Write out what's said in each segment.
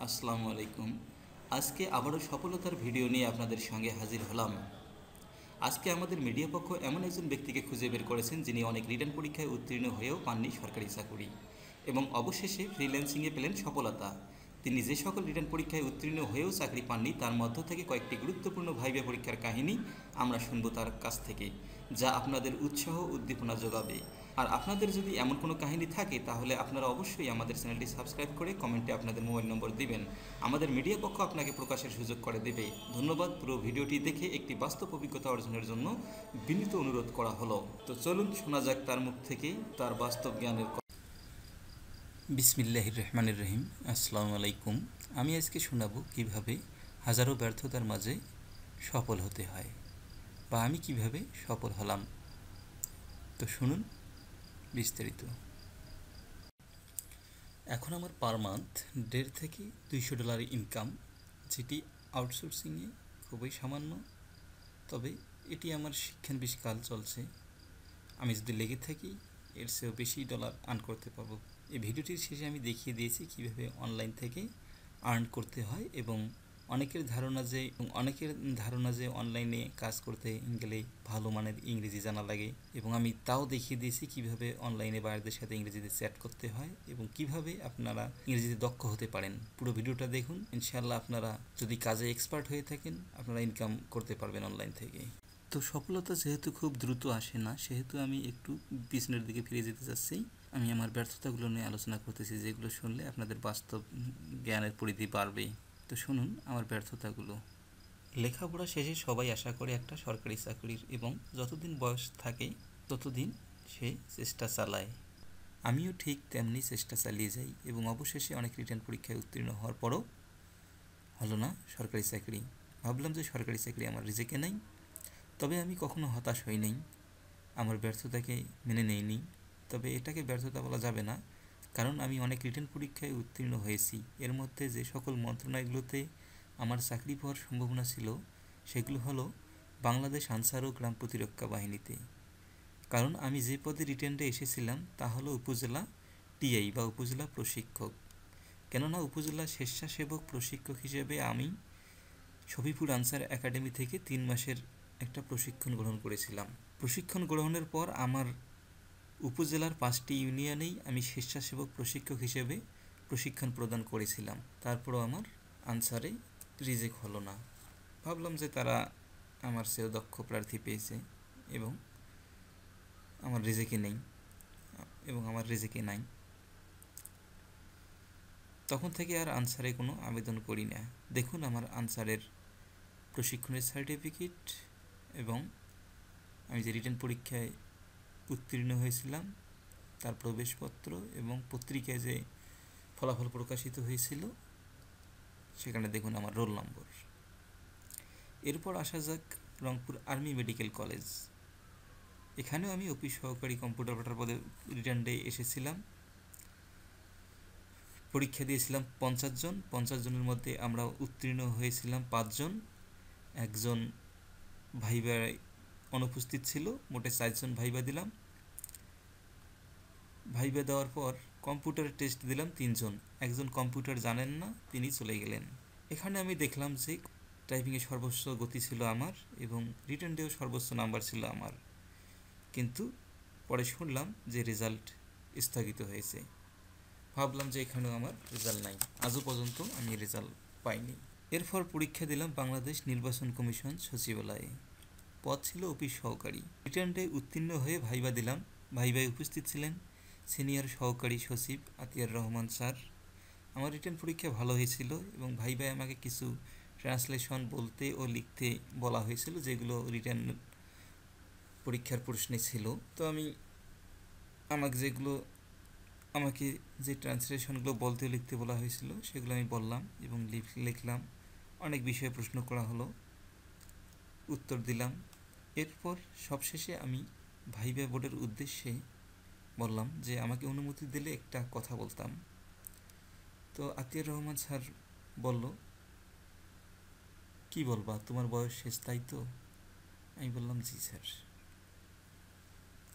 আসসালামু আলাইকুম। আজকে আবারও সফলতার ভিডিও নিয়ে আপনাদের সঙ্গে হাজির হলাম। আজকে আমাদের মিডিয়া পক্ষ এমন একজন ব্যক্তিকে খুঁজে বের করেছেন যিনি অনেক রিটেন পরীক্ষায় উত্তীর্ণ হয়েও পাননি সরকারি চাকুরি এবং অবশেষে ফ্রিল্যান্সিংয়ে পেলেন সফলতা। তিনি যে সকল রিটেন পরীক্ষায় উত্তীর্ণ হয়েও চাকরি পাননি তার মধ্য থেকে কয়েকটি গুরুত্বপূর্ণ ভাইবা পরীক্ষার কাহিনী আমরা শুনব তার কাছ থেকে, যা আপনাদের উৎসাহ উদ্দীপনা যোগাবে। আর আপনাদের যদি এমন কোনো কাহিনী থাকে তাহলে আপনারা অবশ্যই আমাদের চ্যানেলটি সাবস্ক্রাইব করে কমেন্টে আপনাদের মোবাইল নম্বর দিবেন। আমাদের মিডিয়া পক্ষ আপনাকে প্রকাশের সুযোগ করে দেবে। ধন্যবাদ। পুরো ভিডিওটি দেখে একটি বাস্তব অভিজ্ঞতা অর্জনের জন্য বিনীত অনুরোধ করা হলো। তো চলুন শোনা যাক তার মুখ থেকে তার বাস্তব জ্ঞানের কথা। বিসমিল্লাহির রহমানির রহিম। আসসালামু আলাইকুম। আমি আজকে শোনাবো কিভাবে হাজারো ব্যর্থতার মাঝে সফল হতে হয় বা আমি কিভাবে সফল হলাম। তো শুনুন বিস্তারিত। এখন আমার পার মান্থ $1.5 থেকে $200 ইনকাম, যেটি আউটসোর্সিংয়ে খুবই সামান্য। তবে এটি আমার শিক্ষানবিশ কাল চলছে। আমি যদি লেগে থাকি এর চেয়েও বেশি ডলার আর্ন করতে পারবো। এই ভিডিওটির শেষে আমি দেখিয়ে দিয়েছি কিভাবে অনলাইন থেকে আর্ন করতে হয় এবং অনেকের ধারণা যে অনলাইনে কাজ করতে গেলে ভালো মানের ইংরেজি জানা লাগে, এবং আমি তাও দেখিয়ে দিয়েছি কিভাবে অনলাইনে বাইরেদের সাথে ইংরেজিতে চ্যাট করতে হয় এবং কিভাবে আপনারা ইংরেজিতে দক্ষ হতে পারেন। পুরো ভিডিওটা দেখুন, ইনশাআল্লাহ আপনারা যদি কাজে এক্সপার্ট হয়ে থাকেন আপনারা ইনকাম করতে পারবেন অনলাইন থেকে। তো সফলতা যেহেতু খুব দ্রুত আসে না, সেহেতু আমি একটু পিছনের দিকে ফিরে যেতে চাচ্ছি। আমি আমার ব্যর্থতাগুলো নিয়ে আলোচনা করতেছি, যেগুলো শুনলে আপনাদের বাস্তব জ্ঞানের পরিধি বাড়বে। তো শুনুন আমার ব্যর্থতাগুলো। লেখাপড়া শেষে সবাই আশা করে একটা সরকারি চাকরির, এবং যতদিন বয়স থাকে ততদিন সে চেষ্টা চালায়। আমিও ঠিক তেমনি চেষ্টা চালিয়ে যাই এবং অবশেষে অনেক রিটেন পরীক্ষায় উত্তীর্ণ হওয়ার পরও হলো না সরকারি চাকরি। ভাবলাম যে সরকারি চাকরি আমার রিজেকে নাই। তবে আমি কখনো হতাশ হই নাই, আমার ব্যর্থতাকে মেনে নেইনি। তবে এটাকে ব্যর্থতা বলা যাবে না, কারণ আমি অনেক রিটেন পরীক্ষায় উত্তীর্ণ হয়েছি। এর মধ্যে যে সকল মন্ত্রণালয়গুলোতে আমার চাকরি পাওয়ার সম্ভাবনা ছিল সেগুলো হলো বাংলাদেশ আনসার ও গ্রাম প্রতিরক্ষা বাহিনীতে। কারণ আমি যে পদে রিটেনডে এসেছিলাম তা হলো উপজেলা টিআই বা উপজেলা প্রশিক্ষক। কেননা উপজেলা স্বেচ্ছাসেবক প্রশিক্ষক হিসেবে আমি শফিপুর আনসার একাডেমি থেকে 3 মাসের একটা প্রশিক্ষণ গ্রহণ করেছিলাম। প্রশিক্ষণ গ্রহণের পর আমার উপজেলার 5টি ইউনিয়নেই আমি স্বেচ্ছাসেবক প্রশিক্ষক হিসেবে প্রশিক্ষণ প্রদান করেছিলাম। তারপরও আমার আনসারে রিজেক্ট হলো না। ভাবলাম যে তারা আমার চেয়েও দক্ষ প্রার্থী পেয়েছে এবং আমার রিজেকে নাই। তখন থেকে আর আনসারে কোনো আবেদন করি না। দেখুন আমার আনসারের প্রশিক্ষণের সার্টিফিকেট এবং আমি যে রিটেন পরীক্ষায় উত্তীর্ণ হয়েছিলাম তার প্রবেশপত্র, এবং পত্রিকায় যে ফলাফল প্রকাশিত হয়েছিল সেখানে দেখুন আমার রোল নম্বর। এরপর আসা যাক রংপুর আর্মি মেডিকেল কলেজ। এখানেও আমি অফিস সহকারী কম্পিউটার অপারেটর পদে রিটার্ন ডে এসেছিলাম। পরীক্ষা দিয়েছিলাম 50 জন। 50 জনের মধ্যে আমরা উত্তীর্ণ হয়েছিলাম 5 জন। একজন ভাইবায় অনুপস্থিত ছিল। মোটে 4 জন ভাইবা দিলাম। ভাইবা দেওয়ার পর কম্পিউটার টেস্ট দিলাম 3 জন। একজন কম্পিউটার জানেন না, তিনি চলে গেলেন। এখানে আমি দেখলাম যে টাইপিংয়ে সর্বোচ্চ গতি ছিল আমার এবং রিটেন ডেও সর্বোচ্চ নাম্বার ছিল আমার, কিন্তু পরে শুনলাম যে রেজাল্ট স্থগিত হয়েছে। ভাবলাম যে এখানেও আমার রেজাল্ট নাই, আজও পর্যন্ত আমি রেজাল্ট পাইনি। এরপর পরীক্ষা দিলাম বাংলাদেশ নির্বাচন কমিশন সচিবালয়ে। পদ ছিল অফিস সহকারী। রিটেন ডে উত্তীর্ণ হয়ে ভাইবা দিলাম। ভাইবায় উপস্থিত ছিলেন সিনিয়র সহকারী সচিব আতিয়ার রহমান স্যার। আমার রিটেন পরীক্ষা ভালো হয়েছিল এবং ভাইবায় আমাকে কিছু ট্রান্সলেশন বলতে ও লিখতে বলা হয়েছিল, যেগুলো রিটেন পরীক্ষার প্রশ্নে ছিল। তো আমাকে যে ট্রান্সলেশনগুলো বলতে ও লিখতে বলা হয়েছিল সেগুলো আমি বললাম এবং লিখলাম। অনেক বিষয়ে প্রশ্ন করা হলো, উত্তর দিলাম। এরপর সবশেষে আমি ভাইবা বোর্ডের উদ্দেশ্যে বললাম যে আমাকে অনুমতি দিলে একটা কথা বলতাম। তো আতিয়ার রহমান স্যার বলল, কি বলবা, তোমার বয়স শেষ তাই তো? আমি বললাম জি স্যার।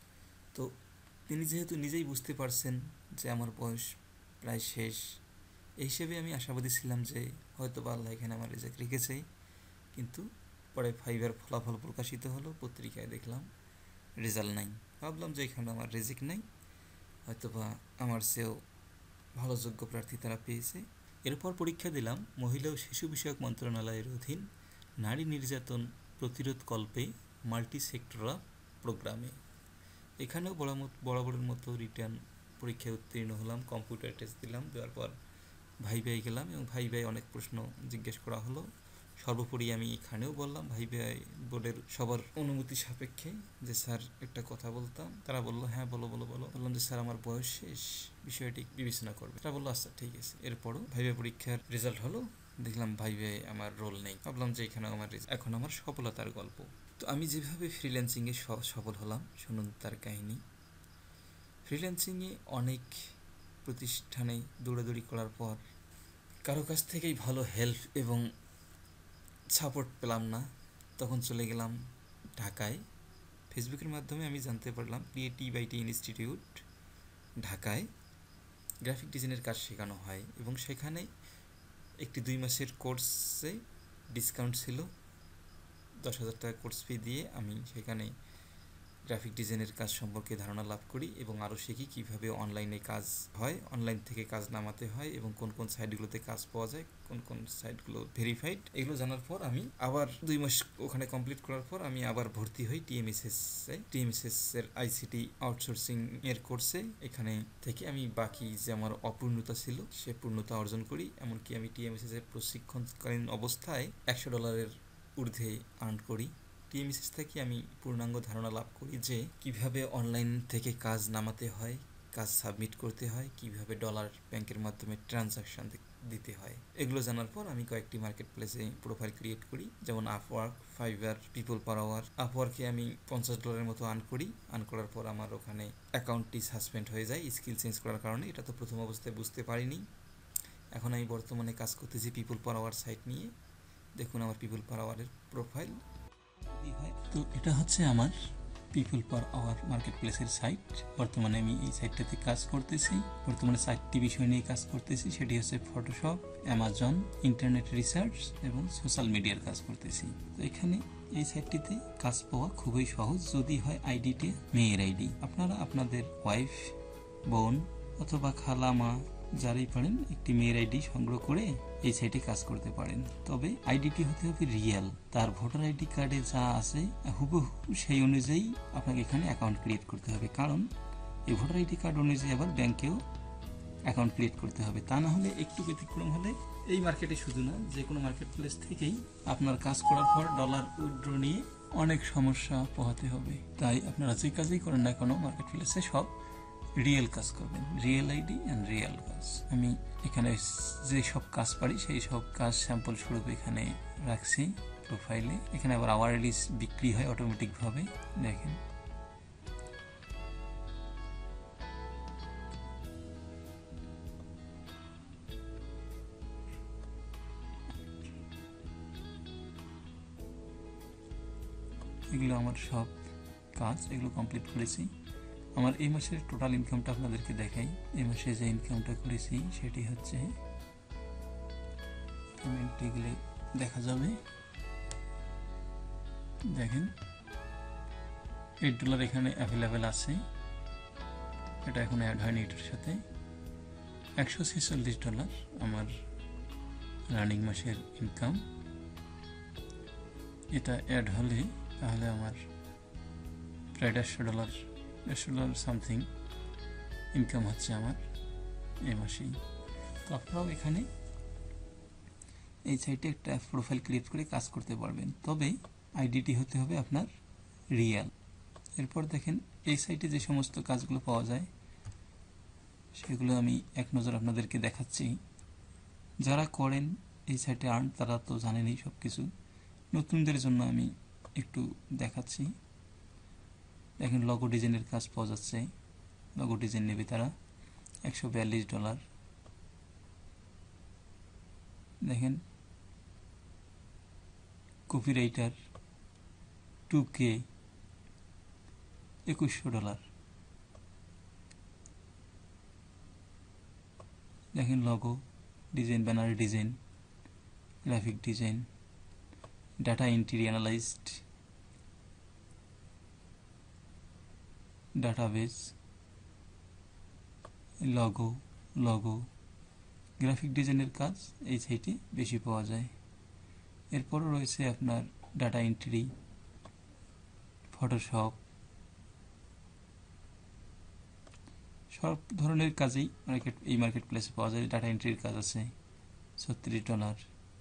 তো তিনি যেহেতু নিজেই বুঝতে পারছেন যে আমার বয়স প্রায় শেষ এই হিসেবে আমি আশাবাদী ছিলাম যে হয়তো বা আল্লাহ এখানে আমার রেজাল্ট রেখেছে, কিন্তু পরে ফাইবার ফলাফল প্রকাশিত হলো, পত্রিকায় দেখলাম রেজাল্ট নাই। ভাবলাম যে এখানে আমার রেজিক নাই, হয়তোবা আমার চেয়েও ভালো যোগ্য প্রার্থী তারা পেয়েছে। এরপর পরীক্ষা দিলাম মহিলা ও শিশু বিষয়ক মন্ত্রণালয়ের অধীন নারী নির্যাতন প্রতিরোধ কল্পে মাল্টি সেক্টরাল প্রোগ্রামে। এখানেও বরাবরের মতো রিটার্ন পরীক্ষায় উত্তীর্ণ হলাম, কম্পিউটার টেস্ট দিলাম, দেওয়ার পর ভাইভাই গেলাম এবং ভাইভাই অনেক প্রশ্ন জিজ্ঞেস করা হলো। সর্বোপরি আমি এখানেও বললাম ভাইভাই বোর্ডের সবার অনুমতি সাপেক্ষে যে স্যার একটা কথা বলতাম। তারা বললো হ্যাঁ বলো বলো বলো। বললাম যে স্যার আমার বয়স শেষ, বিষয়টি বিবেচনা করবে। তারা বললো আচ্ছা ঠিক আছে। এরপরও ভাইভাই পরীক্ষার রেজাল্ট হলো, দেখলাম ভাইভাই আমার রোল নেই। ভাবলাম যে এখানে আমার এখন আমার সফলতার গল্প। তো আমি যেভাবে ফ্রিল্যান্সিংয়ে সফল হলাম শুনুন তার কাহিনী। ফ্রিল্যান্সিংয়ে অনেক প্রতিষ্ঠানে দৌড়াদৌড়ি করার পর কারো কাছ থেকেই ভালো হেল্প এবং সাপোর্ট পেলাম না। তখন চলে গেলাম ঢাকায়। ফেসবুকের মাধ্যমে আমি জানতে পারলাম ক্রিয়েটিভিটি ইনস্টিটিউট ঢাকায় গ্রাফিক ডিজাইনের কাজ শেখানো হয় এবং সেখানে একটি 2 মাসের কোর্সে ডিসকাউন্ট ছিল। 10,000 টাকা কোর্স ফি দিয়ে আমি সেখানে গ্রাফিক ডিজাইনের কাজ সম্পর্কে ধারণা লাভ করি এবং আরও শিখি কীভাবে অনলাইনে কাজ হয়, অনলাইন থেকে কাজ নামাতে হয় এবং কোন কোন সাইটগুলোতে কাজ পাওয়া যায়, কোন কোন সাইটগুলো ভেরিফাইড। এগুলো জানার পর আমি আবার 2 মাস ওখানে কমপ্লিট করার পর আমি আবার ভর্তি হই টিএমএসএস এর আইসিটি আউটসোর্সিং এর কোর্সে। এখানে থেকে আমি বাকি যে আমার অপূর্ণতা ছিল সে পূর্ণতা অর্জন করি। এমনকি আমি টিএমএসএস এর প্রশিক্ষণকালীন অবস্থায় $100 ঊর্ধ্বে আর্ন করি। টিএমএসএস থেকে আমি পূর্ণাঙ্গ ধারণা লাভ করি যে কিভাবে অনলাইন থেকে কাজ নামাতে হয়, কাজ সাবমিট করতে হয়, কিভাবে ডলার ব্যাংকের মাধ্যমে ট্রানজাকশান দিতে হয়। এগুলো জানার পর আমি কয়েকটি মার্কেট প্লেসে প্রোফাইল ক্রিয়েট করি, যেমন Upwork, Fiverr, People Per Hour. আপওয়ার্কে আমি $50 মতো আর্ন করি। আর্ন করার পর আমার ওখানে অ্যাকাউন্টটি সাসপেন্ড হয়ে যায় স্কিল চেঞ্জ করার কারণে। এটা তো প্রথম অবস্থায় বুঝতে পারিনি। এখন আমি বর্তমানে কাজ করতেছি পিপল পার আওয়ার সাইট নিয়ে। দেখুন আমার পিপল পার আওয়ারের প্রোফাইল। তো এটা হচ্ছে আমার পিপল পার আওয়ার মার্কেট প্লেসের সাইট। বর্তমানে আমি এই সাইটটাতে কাজ করতেছি। বর্তমানে 4টি বিষয় নিয়ে কাজ করতেছি, সেটি হচ্ছে ফটোশপ, অ্যামাজন, ইন্টারনেট রিসার্চ এবং সোশ্যাল মিডিয়ার কাজ করতেছি। তো এখানে এই সাইটটিতে কাজ পাওয়া খুবই সহজ, যদি হয় আইডিটি মেয়ের আইডি। আপনারা আপনাদের ওয়াইফ, বোন অথবা খালা, মা যারাই পারেন একটি মেয়ের আইডি সংগ্রহ করে এই সাইটে কাজ করতে পারেন। তবে আইডিটি হতে হবে রিয়েল, তার ভোটার আইডি কার্ডে যা আছে হুবহু সেই অনুযায়ী আপনাকে এখানে অ্যাকাউন্ট ক্রিয়েট করতে হবে। কারণ এই ভোটার আইডি কার্ড অনুযায়ী আবার ব্যাংকেও অ্যাকাউন্ট ক্রিয়েট করতে হবে। তা না হলে একটু ব্যতিক্রম হলে এই মার্কেটে শুধু না, যে কোনো মার্কেট প্লেস থেকেই আপনার কাজ করার পর ডলার উইথড্র নিয়ে অনেক সমস্যা পোহাতে হবে। তাই আপনারা যে কাজই করেন না কোনো মার্কেট প্লেসে সব রিয়েল কাজ করবেন, রিয়েল আইডি অ্যান্ড রিয়েল কাজ। আমি এখানে যে সব কাজ পারি সেই সব কাজ স্যাম্পল স্বরূপ এখানে রাখছি প্রোফাইলে। এখানে আবার আওয়ারলি বিক্রি হয় অটোমেটিকভাবে। দেখেন এগুলো আমার সব কাজ, এগুলো কমপ্লিট করেছি। আমার এই মাসের টোটাল ইনকামটা আপনাদেরকে দেখাই। এই মাসে যে ইনকামটা করেছি সেটি হচ্ছে, পেমেন্টে গেলে দেখা যাবে, দেখেন $8 এখানে অ্যাভেলেবেল আছে। এটা এখন অ্যাড হয়নি এটার সাথে। $146 আমার রানিং মাসের ইনকাম। এটা অ্যাড হলে তাহলে আমার প্রায় $150 সামথিং ইনকাম হচ্ছে আমার এই মাসেই। তো আপনারাও এখানে এই সাইটে একটা প্রোফাইল ক্রিয়েট করে কাজ করতে পারবেন, তবে আইডিটি হতে হবে আপনার রিয়েল। এরপর দেখেন এই সাইটে যে সমস্ত কাজগুলো পাওয়া যায় সেগুলো আমি এক নজর আপনাদেরকে দেখাচ্ছি। যারা করেন এই সাইটে আর্ন তারা তো জানেনই সব কিছু, নতুনদের জন্য আমি একটু দেখাচ্ছি। দেখেন লগো ডিজাইনের কাজ পাওয়া যাচ্ছে, লগো ডিজাইন নেবে তারা $142। দেখেন কপিরাইটার 2K $2100। দেখেন logo design, banner design, graphic design, data entry analysed, database, logo, graphic ডিজাইনের কাজ এই সাইটে বেশি পাওয়া যায়। এরপরও রয়েছে আপনার ডাটা এন্ট্রি, ফটোশপ, সব ধরনের কাজেই এই মার্কেট প্লেসে পাওয়া যায়। ডাটা এন্ট্রির কাজ আছে $36।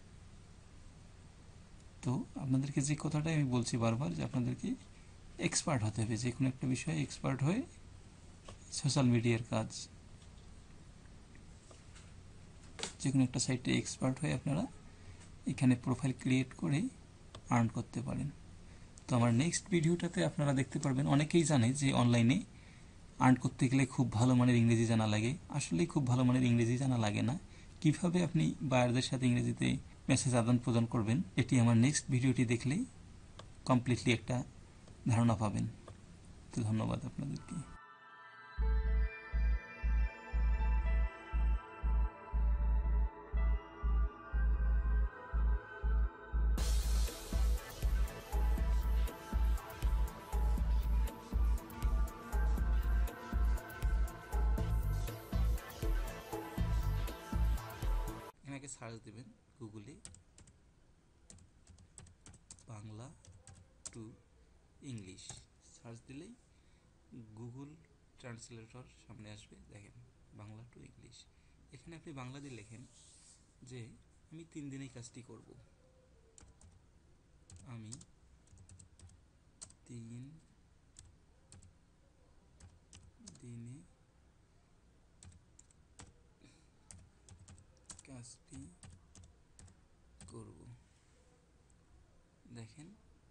তো আপনাদেরকে যে কথাটা আমি বলছি বারবার, যে আপনাদেরকে এক্সপার্ট হতে হবে, যে কোনো একটা বিষয়ে এক্সপার্ট হয়ে সোশ্যাল মিডিয়ার কাজ, যে কোনো একটা সাইটে এক্সপার্ট হয়ে আপনারা এখানে প্রোফাইল ক্রিয়েট করে আর্ন করতে পারেন। তো আমার নেক্সট ভিডিওটাতে আপনারা দেখতে পারবেন, অনেকেই জানে যে অনলাইনে আর্ন করতে গেলে খুব ভালো মানের ইংরেজি জানা লাগে। আসলেই খুব ভালো মানের ইংরেজি জানা লাগে না। কিভাবে আপনি বায়ারদের সাথে ইংরেজিতে মেসেজ আদান প্রদান করবেন, এটি আমার নেক্সট ভিডিওটি দেখলেই কমপ্লিটলি একটা ধারণা পাবেন। তো ধন্যবাদ আপনাদেরকে। এখানে সার্চ দেবেন গুগলে বাংলা টু ইংলিশ, সার্চ দিলেই গুগল ট্রান্সলেটর সামনে আসবে। দেখেন বাংলা টু ইংলিশ, এখানে আপনি বাংলা দিয়ে লেখেন যে আমি 3 দিনে কাজটি করব, আমি 3 দিনে কাজটি করব। দেখেন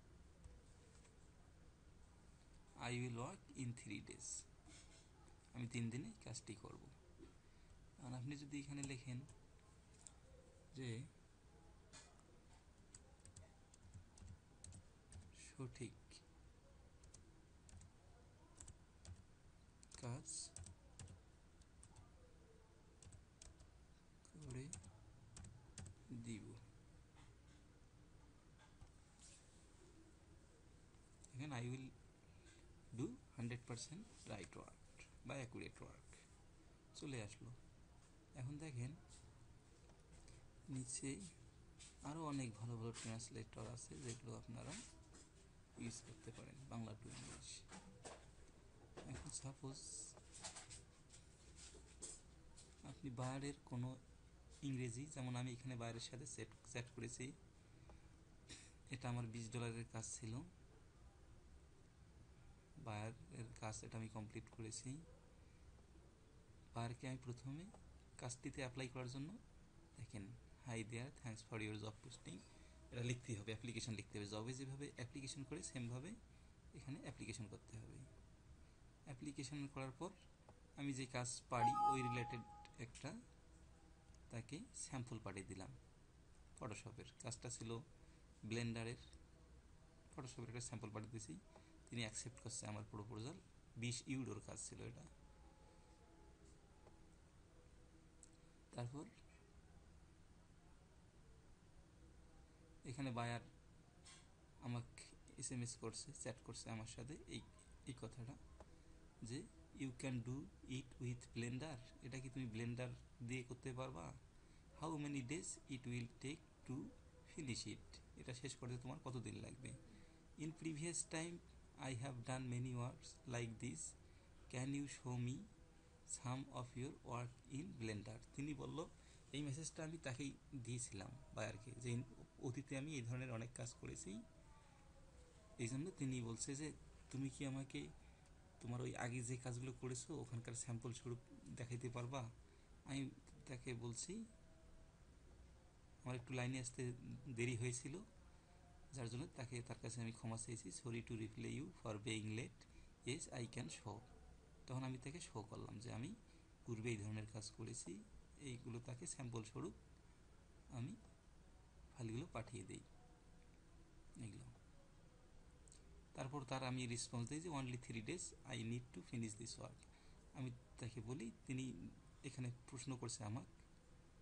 I will work in 3 days, আমি 3 দিনে কাজটি করব। আর আপনি যদি এখানে লেখেন যে সঠিক কাজ করে দিব, এখানে I will do 100% right work বা অ্যাকুরেট ওয়ার্ক চলে আসলো। এখন দেখেন নিচে আরও অনেক ভালো ভালো ট্রান্সলেটর আছে যেগুলো আপনারা ইউজ করতে পারেন বাংলা টু ইংলিশ। এখন সাপোজ আপনি বায়ারের কোনো ইংরেজি, যেমন আমি এখানে বায়ারের সাথে চ্যাট করেছি, এটা আমার $20 কাজ ছিল, বায়ারের কাজ এটা আমি কমপ্লিট করেছি। বায়ারকে আমি প্রথমে কাজটিতে অ্যাপ্লাই করার জন্য দেখেন hi there, thanks for your job posting, এটা লিখতেই হবে, অ্যাপ্লিকেশন লিখতে হবে। জবে যেভাবে অ্যাপ্লিকেশন করে সেমভাবে এখানে অ্যাপ্লিকেশন করতে হবে। অ্যাপ্লিকেশন করার পর আমি যে কাজ পারি ওই রিলেটেড একটা তাকে স্যাম্পল পাঠিয়ে দিলাম। ফটোশপের কাজটা ছিল ব্লেন্ডারের, ফটোশপের একটা স্যাম্পল পাঠিয়ে দিয়েছি, তিনি অ্যাকসেপ্ট করছে আমার প্রপোজাল। €20 কাজ ছিল এটা। তারপর এখানে বায়ার আমাকে SMS করছে, চ্যাট করছে আমার সাথে এই কথাটা যে you can do it with blender, এটা কি তুমি ব্লেন্ডার দিয়ে করতে পারবা? How many days it will take to finish it, এটা শেষ করতে তোমার কতদিন লাগবে? In previous time I have done many works like this, can you show me some of your work in blender. তিনি বলল, এই মেসেজটা আমি তাকেই দিয়েছিলাম বায়ারকে, যে অতীতে আমি এই ধরনের অনেক কাজ করেছি, এই জন্য তিনি বলছে যে তুমি কি আমাকে তোমার ওই আগে যে কাজগুলো করেছো ওখানকার স্যাম্পল স্বরূপ দেখাইতে পারবা? আমি তাকে বলছি আমার একটু লাইনে আসতে দেরি হয়েছিল, যার জন্য তার কাছে আমি ক্ষমা চেয়েছি। Sorry to reply you for being late, yes I can show. তখন আমি তাকে শো করলাম যে আমি পূর্বে এই ধরনের কাজ করেছি, এইগুলো তাকে স্যাম্পল স্বরূপ আমি ফাইলগুলো পাঠিয়ে দিই এগুলো। তারপর আমি রেসপন্স দিই যে only 3 days I need to finish this work. আমি তাকে বলি, তিনি এখানে প্রশ্ন করছে আমাকে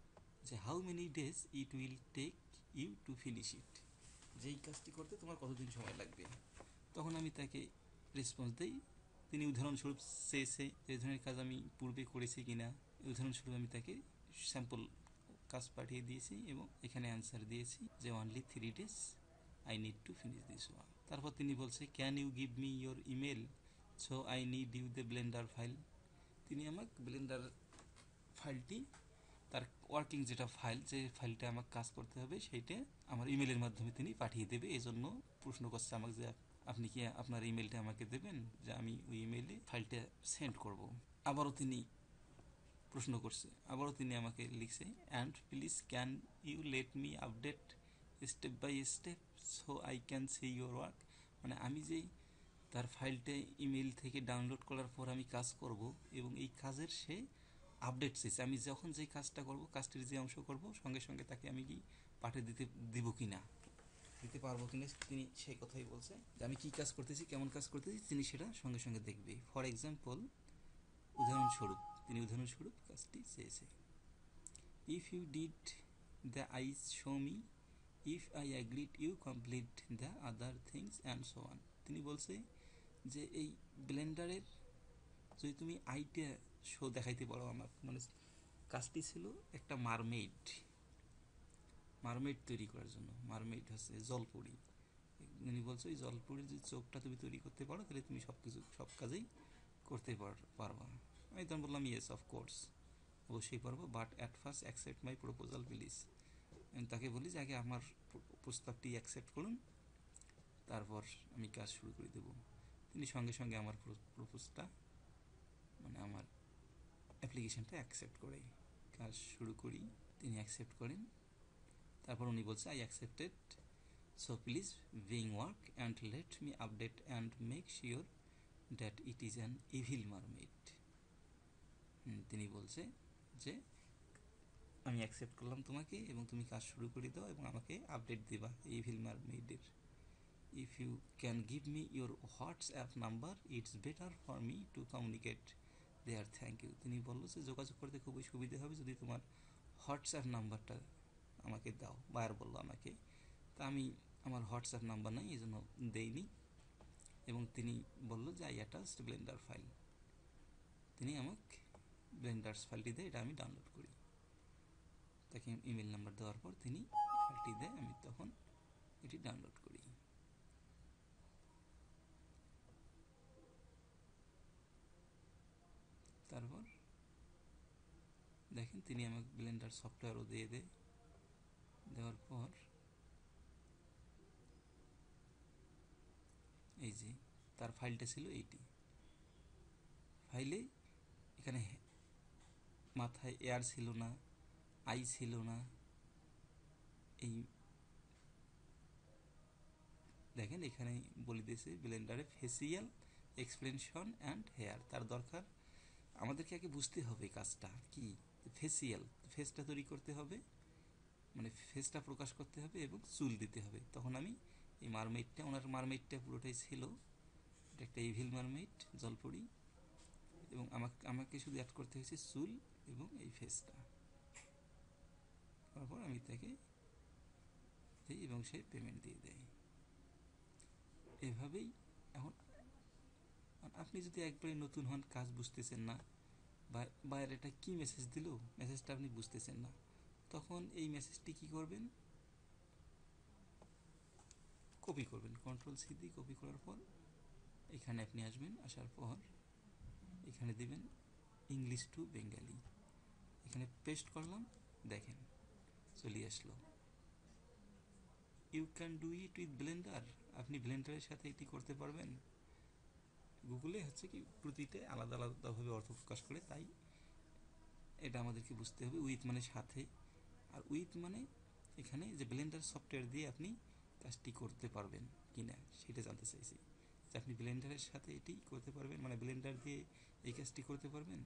যে how many days it will take you to finish it, যেই কাজটি করতে তোমার কতদিন সময় লাগবে। তখন আমি তাকে রেসপন্স দিই। তিনি উদাহরণস্বরূপ চেয়েছে যে ধরনের কাজ আমি পূর্বে করেছি কিনা, উদাহরণস্বরূপ আমি তাকে স্যাম্পল কাজ পাঠিয়ে দিয়েছি এবং এখানে অ্যান্সার দিয়েছি যে only 3 days I need to finish this one. তারপর তিনি বলছে can you give me your email so I need you the blender file. তিনি আমাকে ব্লেন্ডার ফাইলটি, তার ওয়ার্কিং যেটা ফাইল, যে ফাইলটা আমাকে কাজ করতে হবে সেইটা আমার ইমেলের মাধ্যমে তিনি পাঠিয়ে দেবে। এই জন্য প্রশ্ন করছে আমাকে যে আপনি কি আপনার ইমেলটা আমাকে দেবেন, যে আমি ওই ইমেলে ফাইলটা সেন্ড করব। আবারও তিনি প্রশ্ন করছে, আবারও তিনি আমাকে লিখছে and please can you let me update step by step so I can see your work. মানে আমি যেই তার ফাইলটা ইমেল থেকে ডাউনলোড করার পর আমি কাজ করব এবং এই কাজের সে আপডেট চেয়েছে। আমি যখন যেই কাজটা করব, কাজটির যে অংশ করব, সঙ্গে সঙ্গে তাকে আমি কি পাঠিয়ে দিব কি না, দিতে পারবো কিনা, তিনি সেই কথাই বলছে যে আমি কী কাজ করতেছি, কেমন কাজ করতেছি, তিনি সেটা সঙ্গে সঙ্গে দেখবে। ফর এক্সাম্পল, উদাহরণস্বরূপ কাজটি চেয়েছে if you did the ice show me, if I agreed you complete the other things and so on. তিনি বলছে যে এই ব্লেন্ডারের যদি তুমি আইটা শো দেখাইতে পারো আমার, মানে কাজটি ছিল একটা মারমেড তৈরি করার জন্য। মারমেড হচ্ছে জলপরি। উনি বলছো এই জলপরির যদি চোখটা তুমি তৈরি করতে পারো তাহলে তুমি সব কাজেই করতে পারবা। আমি তখন বললাম ইয়েস অফকোর্স, অবশ্যই পারবো, but at first accept my proposal please. আমি তাকে বলি যে আগে আমার প্রস্তাবটি অ্যাকসেপ্ট করুন, তারপর আমি কাজ শুরু করে দেব। তিনি সঙ্গে সঙ্গে আমার প্রপোজটা, মানে আমার অ্যাপ্লিকেশনটা অ্যাকসেপ্ট করে কাজ শুরু করি। তিনি অ্যাকসেপ্ট করেন। তারপর উনি বলছে I accepted so please being work and let me update and make sure that it is an evil mermaid. তিনি বলছে যে আমি অ্যাকসেপ্ট করলাম তোমাকে এবং তুমি কাজ শুরু করে দাও এবং আমাকে আপডেট দিবা ইভিল মারমেডের। If you can give me your WhatsApp number it's better for me to communicate there, thank you. তিনি বললো যে যোগাযোগ করতে খুবই সুবিধা হবে যদি তোমার হোয়াটসঅ্যাপ নাম্বারটা আমাকে দাও। বায়ার বললো আমাকে, তা আমি আমার হোয়াটসঅ্যাপ নাম্বার নাই, এই জন্য দেইনি। এবং তিনি বললো যে আই অ্যাটাচড ব্লেন্ডার ফাইল। তিনি আমাকে ব্লেন্ডার্স ফাইলটি দেয়, এটা আমি ডাউনলোড করি। তাকে ইমেল নাম্বার দেওয়ার পর তিনি ফাইলটি দেয়, আমি তখন এটি ডাউনলোড করি। তারপর দেখেন তিনি আমাকে ব্লেন্ডার সফটওয়্যারও দিয়ে দেয়। দেওয়ার পর এই যে তার ফাইলটা ছিল এইটি। ফাইলে এখানে মাথায় এয়ার ছিল না, আই ছিল না। এই দেখেন এখানে বলে দিয়েছে ব্লেন্ডারে ফেসিয়াল এক্সপ্রেশন অ্যান্ড হেয়ার। তার দরকার আমাদেরকে আগে বুঝতে হবে কাজটা কি। ফেসিয়াল, ফেসটা তৈরি করতে হবে, মানে ফেসটা প্রকাশ করতে হবে এবং চুল দিতে হবে। তখন আমি এই মারমেডটা, ওনার মারমেডটা পুরোটাই ছিল, এটা একটা ইভিল মারমেড জলপরি, এবং আমাকে শুধু অ্যাড করতে হয়েছে চুল এবং এই ফেসটা। তারপর আমি তাকে দিই এবং সে পেমেন্ট দিয়ে দেয়। এভাবেই এখন আপনি যদি একবারে নতুন হন, কাজ বুঝতেছেন না, বা এটা কী মেসেজ দিল, মেসেজটা আপনি বুঝতেছেন না, তখন এই মেসেজটি কি করবেন, কপি করবেন। কন্ট্রোল-C দিয়ে কপি করার পর এখানে আপনি আসবেন। আসার পর এখানে দিবেন ইংলিশ টু বেঙ্গালি, এখানে পেস্ট করলাম। দেখেন চলে আসলো you can do it with blender. আপনি ব্লেন্ডারের সাথে এটি করতে পারবেন। গুগলে হচ্ছে কি প্রতিটা আলাদা আলাদাভাবে অর্থ প্রকাশ করে, তাই এটা আমাদেরকে বুঝতে হবে। উইথ মানে সাথে, আর উইথ মানে এখানে যে ব্লেন্ডার সফটওয়্যার দিয়ে আপনি কাজটি করতে পারবেন কিনা সেটা জানতে চাইছি, যে আপনি ব্লেন্ডারের সাথে এটি করতে পারবেন, মানে ব্লেন্ডার দিয়ে এই কাজটি করতে পারবেন।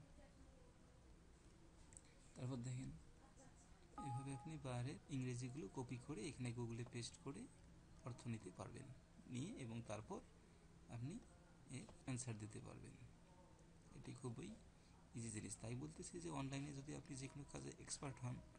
তারপর দেখেন এইভাবে আপনি বাইরের ইংরেজিগুলো কপি করে এখানে গুগলে পেস্ট করে অর্থ নিতে পারবেন, নিয়ে এবং তারপর আপনি এর অ্যান্সার দিতে পারবেন। এটি খুবই ইজি জিনিস। তাই বলতেছি যে অনলাইনে যদি আপনি যে কোনো কাজে এক্সপার্ট হন,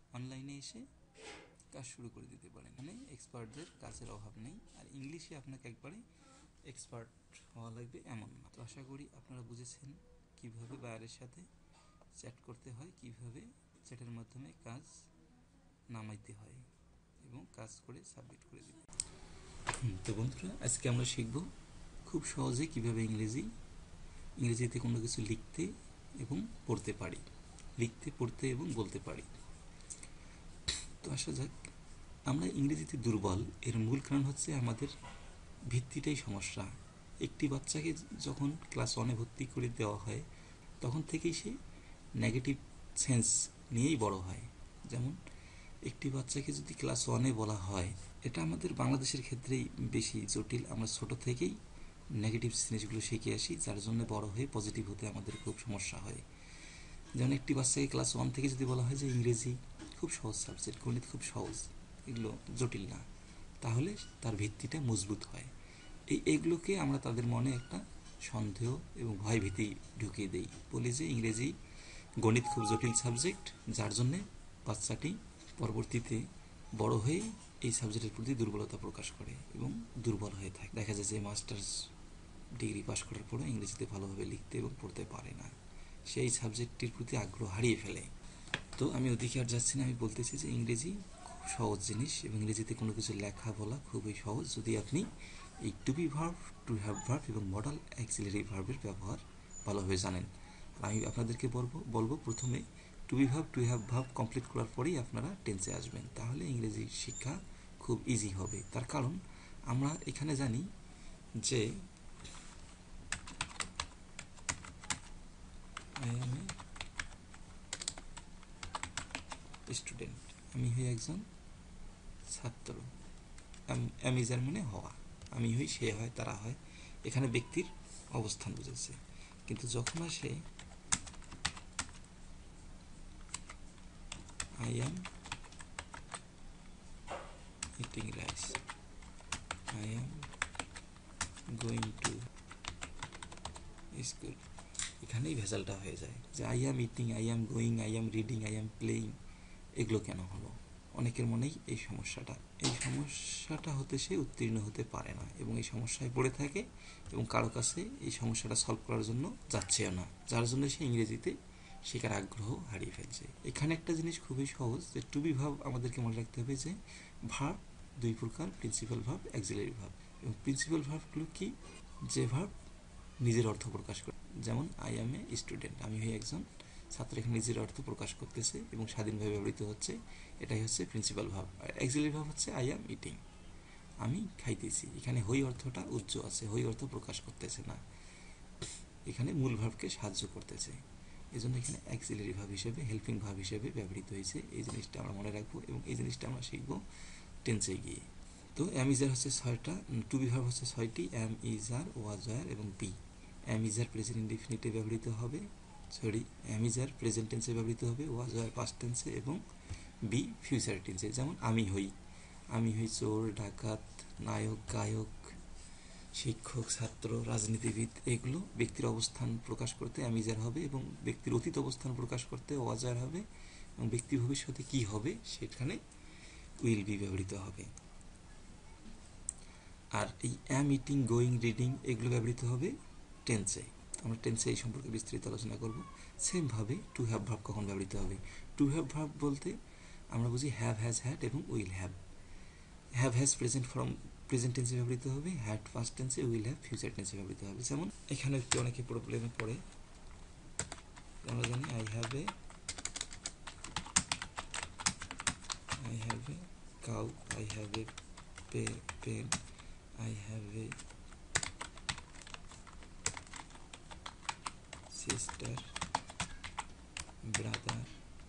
অনলাইনে এসে কাজ শুরু করে দিতে পারেন। মানে এক্সপার্টদের কাজের অভাব নেই। আর ইংলিশে আপনাকে একবারে এক্সপার্ট হওয়া লাগবে এমন না। তো আশা করি আপনারা বুঝেছেন কীভাবে বায়ারের সাথে চ্যাট করতে হয়, কীভাবে চ্যাটের মাধ্যমে কাজ নামাইতে হয় এবং কাজ করে সাবমিট করে দিতে। তো বন্ধুরা, আজকে আমরা শিখব খুব সহজে কীভাবে ইংরেজিতে কোনো কিছু লিখতে এবং পড়তে পারি, লিখতে পড়তে এবং বলতে পারি। তো আসা যাক, আমরা ইংরেজিতে দুর্বল এর মূল কারণ হচ্ছে আমাদের ভিত্তিটাই সমস্যা। একটি বাচ্চাকে যখন ক্লাস 1-এ ভর্তি করে দেওয়া হয় তখন থেকেই সে নেগেটিভ সেন্স নিয়েই বড় হয়। যেমন একটি বাচ্চাকে যদি ক্লাস 1-এ বলা হয়, এটা আমাদের বাংলাদেশের ক্ষেত্রেই বেশি জটিল। আমরা ছোট থেকেই নেগেটিভ জিনিসগুলো শিখে আসি, যার জন্য বড় হয়ে পজিটিভ হতে আমাদের খুব সমস্যা হয়। যেমন একটি বাচ্চাকে ক্লাস 1 থেকে যদি বলা হয় যে ইংরেজি খুব সহজ সাবজেক্ট, গণিত খুব সহজ, এগুলো জটিল না, তাহলে তার ভিত্তিটা মজবুত হয়। এইগুলোকে আমরা তাদের মনে একটা সন্দেহ এবং ভয়ভীতি ঢুকিয়ে দেই, বলি যে ইংরেজি গণিত খুব জটিল সাবজেক্ট, যার জন্যে বাচ্চাটি পরবর্তীতে বড় হয়ে এই সাবজেক্টের প্রতি দুর্বলতা প্রকাশ করে এবং দুর্বল হয়ে থাকে। দেখা যায় যে মাস্টার্স ডিগ্রি পাশ করার পরে ইংরেজিতে ভালোভাবে লিখতে এবং পড়তে পারে না, সেই সাবজেক্টটির প্রতি আগ্রহ হারিয়ে ফেলে। তো আমি ওদিকে আর যাচ্ছি না, আমি বলতেছি যে ইংরেজি খুব সহজ জিনিস এবং ইংরেজিতে কোনো কিছু লেখা বলা খুবই সহজ যদি আপনি এই to be verb, to have verb এবং মডাল অ্যাক্সিলারি ভার্বের ব্যবহার ভালোভাবে জানেন। আমি আপনাদেরকে বলবো প্রথমে to be verb, to have verb complete করার পরেই আপনারা টেন্সে আসবেন, তাহলে ইংরেজি শিক্ষা খুব ইজি হবে। তার কারণ আমরা এখানে জানি যে আই এম এ স্টুডেন্ট, আমি হই একজন ছাত্র। অ্যামিজার মানে হওয়া, আমি হই, সে হয়, তারা হয়, এখানে ব্যক্তির অবস্থান বুঝেছে। কিন্তু যখন আসে I am eating rice, I am going to school, এখানেই ভেজালটা হয়ে যায় যে I am eating, I am going, I am reading, I am playing, এগুলো কেন হলো? অনেকের মনেই এই সমস্যাটা হতে সে উত্তীর্ণ হতে পারে না এবং এই সমস্যায় পড়ে থাকে এবং কারো কাছে এই সমস্যাটা সলভ করার জন্য যাচ্ছেও না, যার জন্য সে ইংরেজিতে শেখার আগ্রহ হারিয়ে ফেলছে। এখানে একটা জিনিস খুবই সহজ, যে টু বি ভার্ব আমাদেরকে মনে রাখতে হবে যে ভার্ব দুই প্রকার, প্রিন্সিপাল ভার্ব, অ্যাক্সিলারি ভার্ব। এবং প্রিন্সিপাল ভার্বগুলো কি? যে ভার্ব নিজের অর্থ প্রকাশ করে, যেমন আই অ্যাম এ স্টুডেন্ট, আমি হই একজন ছাত্র, এখানে নিজের অর্থ প্রকাশ করতেছে এবং স্বাধীনভাবে ব্যবহৃত হচ্ছে, এটাই হচ্ছে প্রিন্সিপাল ভার্ব। আর অ্যাক্সিলারি ভার্ব হচ্ছে আই অ্যাম ইটিং, আমি খাইতেছি, এখানে হই অর্থটা উজ্জ আছে, হই অর্থ প্রকাশ করতেছে না, এখানে মূল ভার্বকে সাহায্য করতেছে, এই জন্য এখানে অ্যাক্সিলারি ভার্ব হিসেবে, হেল্পিং ভার্ব হিসেবে ব্যবহৃত হয়েছে। এই জিনিসটা আমরা মনে রাখবো এবং এই জিনিসটা আমরা শিখবো টেন্সে গিয়ে। তো অ্যাম ইজ আর হচ্ছে 6টা, টু বি ভার্ব হচ্ছে 6টি, অ্যাম ইজ আর, ওয়াজ আর এবং be. Am is are present ইনডিফিনিটে ব্যবহৃত হবে, অ্যাম ইজ আর প্রেজেন্ট টেন্সে ব্যবহৃত হবে, ওয়াজ আর পাস্ট টেন্সে এবং বি ফিউচার টেন্সে। যেমন আমি হই, আমি হই চোর, ডাকাত, নায়ক, গায়ক, শিক্ষক, ছাত্র, রাজনীতিবিদ, এগুলো ব্যক্তির অবস্থান প্রকাশ করতে অ্যামিজার হবে এবং ব্যক্তির অতীত অবস্থান প্রকাশ করতে ওয়াজার হবে এবং ব্যক্তির ভবিষ্যতে কি হবে সেখানে উইল বি ব্যবহৃত হবে। আর এই অ্যাম ইটিং, গোয়িং, রিডিং এগুলো ব্যবহৃত হবে টেন্সে। আমরা টেন্সে এই সম্পর্কে বিস্তারিত আলোচনা করব। সেমভাবে টু হ্যাভ ভার্ব কখন ব্যবহৃত হবে? টু হ্যাভ ভার্ব বলতে আমরা বুঝি হ্যাভ, হ্যাজ, হ্যাড এবং will have. Have has present টেন্সে ব্যবহৃত হবে, হ্যাড পাস্ট টেন্সে, উইল হ্যাভ ফিউচার টেন্সে ব্যবহৃত হবে। যেমন এখানে একটু অনেকে প্রবলেমে পড়ে, আমরা জানি I have a cow, I have a pen, I have a sister, brother,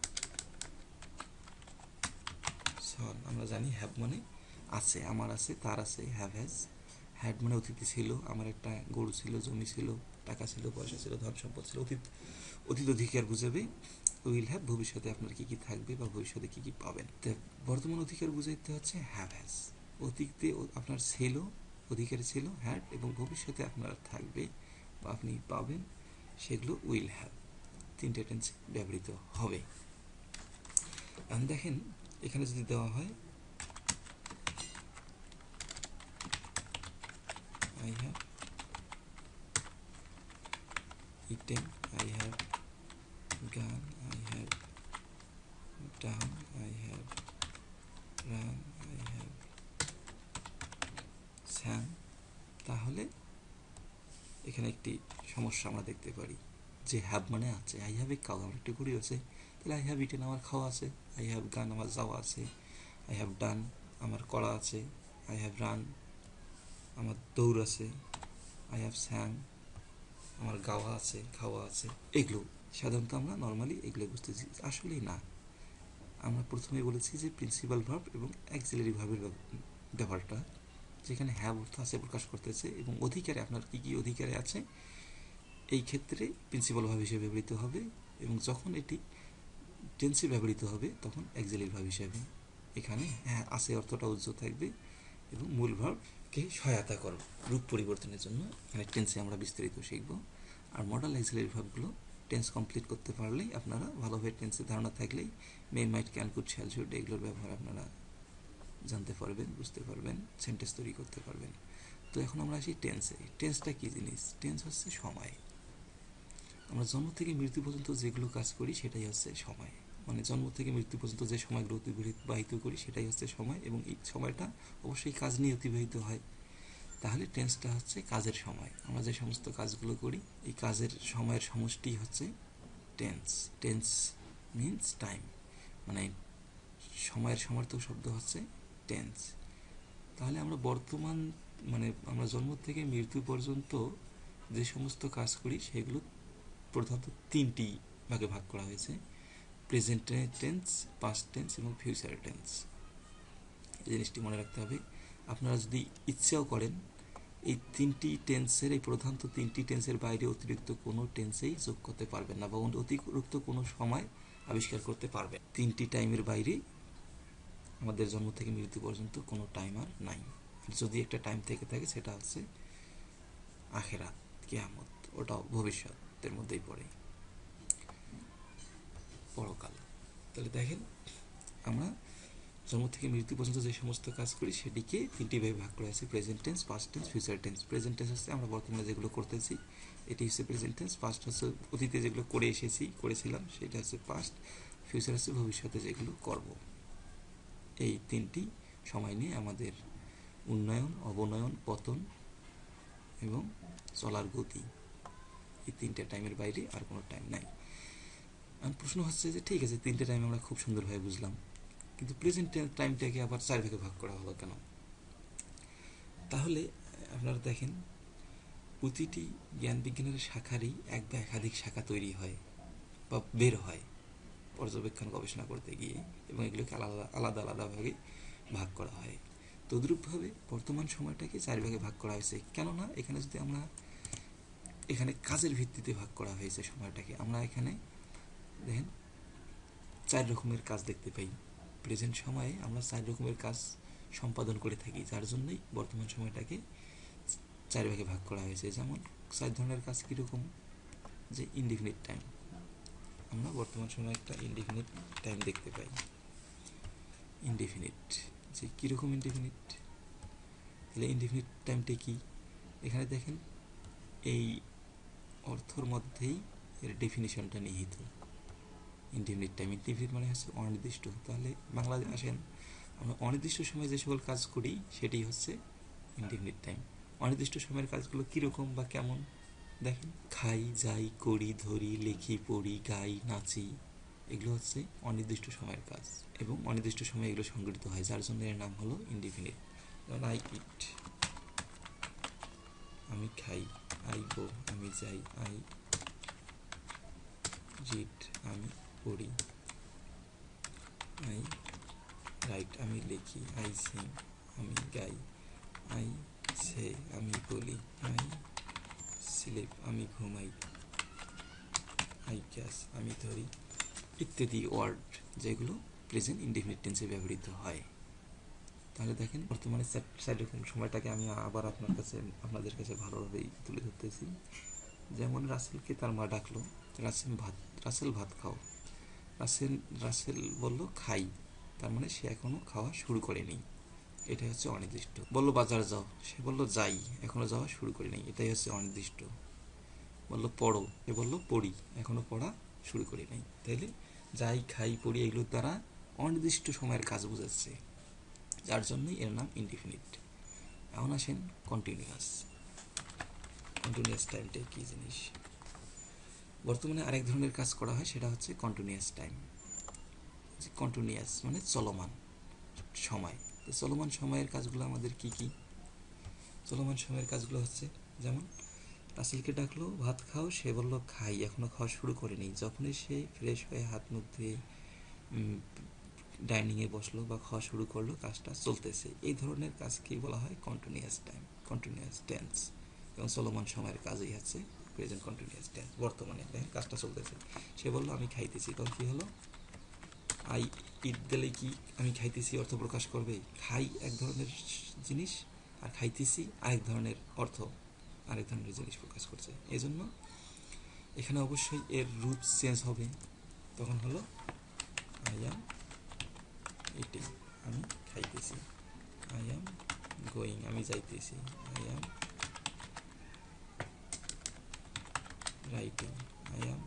son. আমরা জানি হ্যাভ মানে আছে, আমার আছে, তার আছে, হ্যাভ হ্যাজ। হ্যাড মানে অতীতে ছিল, আমার একটা গরু ছিল, জমি ছিল, টাকা ছিল, পয়সা ছিল, ধন সম্পদ ছিল, অতীত অধিকার বুঝাবে। উইল হ্যাভ ভবিষ্যতে আপনার কী কী থাকবে বা ভবিষ্যতে কী কী পাবেন। তো বর্তমান অধিকার বুঝাইতে হচ্ছে হ্যাভ হ্যাজ, অতীতে আপনার ছিল, অধিকার ছিল, হ্যাড, এবং ভবিষ্যতে আপনার থাকবে বা আপনি পাবেন, সেগুলো উইল হ্যাভ। তিনটে টেন্স ব্যবহৃত হবে। এখন দেখেন এখানে যদি দেওয়া হয় I have eaten, I have gone, I have done, I have run, I have sang, তাহলে এখানে একটি সমস্যা আমরা দেখতে পারি যে হ্যাভ মানে আছে, আই হ্যাভ এ কাউ, আমার একটি ঘড়ি আছে, তাহলে আই হ্যাভ ইটেন আমার খাওয়া আছে, আই হ্যাভ গান আমার যাওয়া আছে, আই হ্যাভ ডান আমার করা আছে, আই হ্যাভ রান আমার দৌড় আছে, আই হ্যাভ স্যাং আমার গাওয়া আছে, খাওয়া আছে। এগুলো সাধারণত আমরা নর্মালি এগুলো বুঝতেছি, আসলেই না। আমরা প্রথমে বলেছি যে প্রিন্সিপাল ভার্ব এবং অ্যাক্সিলারি ভার্বের ব্যাপারটা, যেখানে হ্যাভ অর্থ আছে প্রকাশ করতেছে এবং অধিকারে আপনার কী কী অধিকারে আছে এই ক্ষেত্রে প্রিন্সিপাল ভার্ব হিসেবে ব্যবহৃত হবে, এবং যখন এটি টেন্সে ব্যবহৃত হবে তখন অ্যাক্সিলারি ভার্ব হিসেবে। এখানে হ্যাঁ আছে অর্থটা উজ্জ্বল থাকবে এবং মূল ভার্বকে সহায়তা করবে রূপ পরিবর্তনের জন্য। এখানে টেন্সে আমরা বিস্তারিত শিখব। আর মডাল অ্যাক্সিলারি ভার্বগুলো টেন্স কমপ্লিট করতে পারলেই আপনারা ভালোভাবে টেন্সের ধারণা থাকলেই may, might, can, could, shall, should এগুলোর ব্যবহার আপনারা জানতে পারবেন, বুঝতে পারবেন, সেন্টেন্স তৈরি করতে পারবেন। তো এখন আমরা আসি টেন্সে। টেন্সটা কী জিনিস? টেন্স হচ্ছে সময়। আমরা জন্ম থেকে মৃত্যু পর্যন্ত যেগুলো কাজ করি সেটাই হচ্ছে সময়। মানে জন্ম থেকে মৃত্যু পর্যন্ত যে সময়গুলো অতিবাহিত করি সেটাই হচ্ছে সময়, এবং এই সময়টা অবশ্যই কাজ নিয়ে অতিবাহিত হয়। তাহলে টেন্সটা হচ্ছে কাজের সময়। আমরা যে সমস্ত কাজগুলো করি এই কাজের সময়ের সমষ্টি হচ্ছে টেন্স। টেন্স মিনস টাইম, মানে সময়ের সমার্থক শব্দ হচ্ছে টেন্স। তাহলে আমরা বর্তমান মানে আমরা জন্ম থেকে মৃত্যু পর্যন্ত যে সমস্ত কাজ করি সেগুলো প্রধানত তিনটি ভাগে ভাগ করা হয়েছে: প্রেজেন্ট টেন্স, পাস্ট টেন্স এবং ফিউচার টেন্স। এই জিনিসটি মনে রাখতে হবে। আপনারা যদি ইচ্ছাও করেন এই তিনটি টেন্সের, এই প্রধানত তিনটি টেন্সের বাইরে অতিরিক্ত কোনো টেন্সেই যোগ করতে পারবেন না, বা অতিরিক্ত কোনো সময় আবিষ্কার করতে পারবেন। তিনটি টাইমের বাইরে আমাদের জন্ম থেকে মৃত্যু পর্যন্ত কোনো টাইম আর নাই। যদি একটা টাইম থেকে থাকে সেটা হচ্ছে আখেরাত, কিয়ামত, ওটাও ভবিষ্যতের মধ্যেই পড়ে, পরকাল। তাহলে দেখেন আমরা জন্ম থেকে মৃত্যু পর্যন্ত যে সমস্ত কাজ করি সেটিকে তিনটি ভাবে ভাগ করা হয়েছে: present tense, past tense, future tense. Present tense হচ্ছে আমরা বর্তমানে যেগুলো করতেছি এটি হচ্ছে প্রেজেন্ট টেন্স। পাস্ট হচ্ছে অতীতে যেগুলো করেছিলাম সেটা হচ্ছে পাস্ট। ফিউচার হচ্ছে ভবিষ্যতে যেগুলো করব। এই তিনটি সময় নিয়ে আমাদের উন্নয়ন, অবনয়ন, পতন এবং চলার গতি, এই তিনটে টাইমের বাইরে আর কোনো টাইম নাই। আর প্রশ্ন হচ্ছে যে ঠিক আছে, তিনটে টাইম আমরা খুব সুন্দরভাবে বুঝলাম, কিন্তু প্রেজেন্ট টাইমটাকে আবার 4 ভাগে ভাগ করা হলো কেন? তাহলে আপনারা দেখেন প্রতিটি জ্ঞান বিজ্ঞানের শাখারই এক বা একাধিক শাখা তৈরি হয় বা বের হয় পর্যবেক্ষণ গবেষণা করতে গিয়ে, এবং এগুলোকে আলাদা আলাদা আলাদা ভাগে ভাগ করা হয়। তদ্রূপভাবে বর্তমান সময়টাকে 4 ভাগে ভাগ করা হয়েছে। কেননা এখানে যদি আমরা এখানে কাজের ভিত্তিতে ভাগ করা হয়েছে সময়টাকে, আমরা এখানে দেখেন 4 রকমের কাজ দেখতে পাই। প্রেজেন্ট সময়ে আমরা 4 রকমের কাজ সম্পাদন করে থাকি, যার জন্যই বর্তমান সময়টাকে 4 ভাগে ভাগ করা হয়েছে। যেমন 4 ধরনের কাজ কীরকম? যে ইনডিফিনিট টাইম, আমরা বর্তমান সময়ে একটা ইনডিফিনিট টাইম দেখতে পাই। ইনডিফিনিট যে কীরকম ইনডিফিনিট? তাহলে ইনডিফিনিট টাইমটা কি? এখানে দেখেন এই অর্থর মধ্যেই এর ডেফিনিশনটা নিহিত। ইনডিফিনিট টাইম, ইনডিফিনিট মানে হচ্ছে অনির্দিষ্ট। তাহলে বাংলায় আসেন, আমরা অনির্দিষ্ট সময়ে যে সকল কাজ করি সেটাই হচ্ছে ইনডিফিনিট টাইম। অনির্দিষ্ট সময়ের কাজগুলো কীরকম বা কেমন? দেখেন, খাই, যাই, করি, ধরি, লিখি, পড়ি, গাই, নাচি, এগুলো হচ্ছে অনির্দিষ্ট সময়ের কাজ, এবং অনির্দিষ্ট সময়ে এগুলো সংগঠিত হয়, যার জন্য এর নাম হলো ইনডিফিনিট। যেমন আই ইট, আমি খাই; আই গো, আমি যাই; আই রিড, আমি পড়ি; আই রাইট, আমি লিখি; আই সিং, আমি গাই; আই সে, আমি বলি; আই স্লিপ, আমি ঘুমাই; আই ক্যাচ, আমি ধরি, ইত্যাদি ওয়ার্ড যেগুলো প্রেজেন্ট ইনডিফিনিট টেন্সে ব্যবহৃত হয়। তাহলে দেখেন বর্তমানে 4 রকম সময়টাকে আমি আবার আপনাদের কাছে ভালোভাবেই তুলে ধরতেছি। যেমন রাসেলকে তার মা ডাকলো, রাসেল ভাত খাও। রাসেল রাসেল বলল খাই, তার মানে সে এখনো খাওয়া শুরু করেনি, এটাই হচ্ছে অনির্দিষ্ট। বলল বাজার যাও, সে বলল যাই, এখনো যাওয়া শুরু করেনি, এটাই হচ্ছে অনির্দিষ্ট। বলল পড়ো, সে বলল পড়ি, এখনো পড়া শুরু করি নাই। তাইলে যাই, খাই, পড়ি এগুলোর দ্বারা অনির্দিষ্ট সময়ের কাজ বোঝাচ্ছে, যার জন্যই এর নাম ইনডিফিনিট। এখন আসেন কন্টিনিউয়াস। কন্টিনিউয়াস টাইমটা কী জিনিস? বর্তমানে আরেক ধরনের কাজ করা হয়, সেটা হচ্ছে কন্টিনিউয়াস টাইম। কন্টিনিউয়াস মানে চলমান সময়। তো চলমান সময়ের কাজগুলো আমাদের কি কি? চলমান সময়ের কাজগুলো হচ্ছে, যেমন রাসেলকে ডাকলো ভাত খাও, সে বলল খাই, এখনো খাওয়া শুরু করেনি। যখনই সে ফ্রেশ হয়ে হাত মুখ ধুয়ে ডাইনিংয়ে বসলো বা খাওয়া শুরু করলো, কাজটা চলতেছে। এই ধরনের কাজকে বলা হয় কন্টিনিউয়াস টাইম, কন্টিনিউয়াস টেন্স। এবং চলমান সময়ের কাজই হচ্ছে প্রেজেন্ট কন্টিনিউয়াস টেন্স। বর্তমানে দেখেন কাজটা চলতেছে, সে বললো আমি খাইতেছি, তখন কী হলো? আই ইট দিলে কি আমি খাইতেছি অর্থ প্রকাশ করবে? খাই এক ধরনের জিনিস, আর খাইতেছি আরেক ধরনের অর্থ, আরেক ধরনের জিনিস প্রকাশ করছে। এই জন্য এখানে অবশ্যই এর রূপ চেঞ্জ হবে। তখন হলো আই অ্যাম ইটিং, আমি খাইতেছি। আই অ্যাম গোয়িং, আমি যাইতেছি। I am writing. I am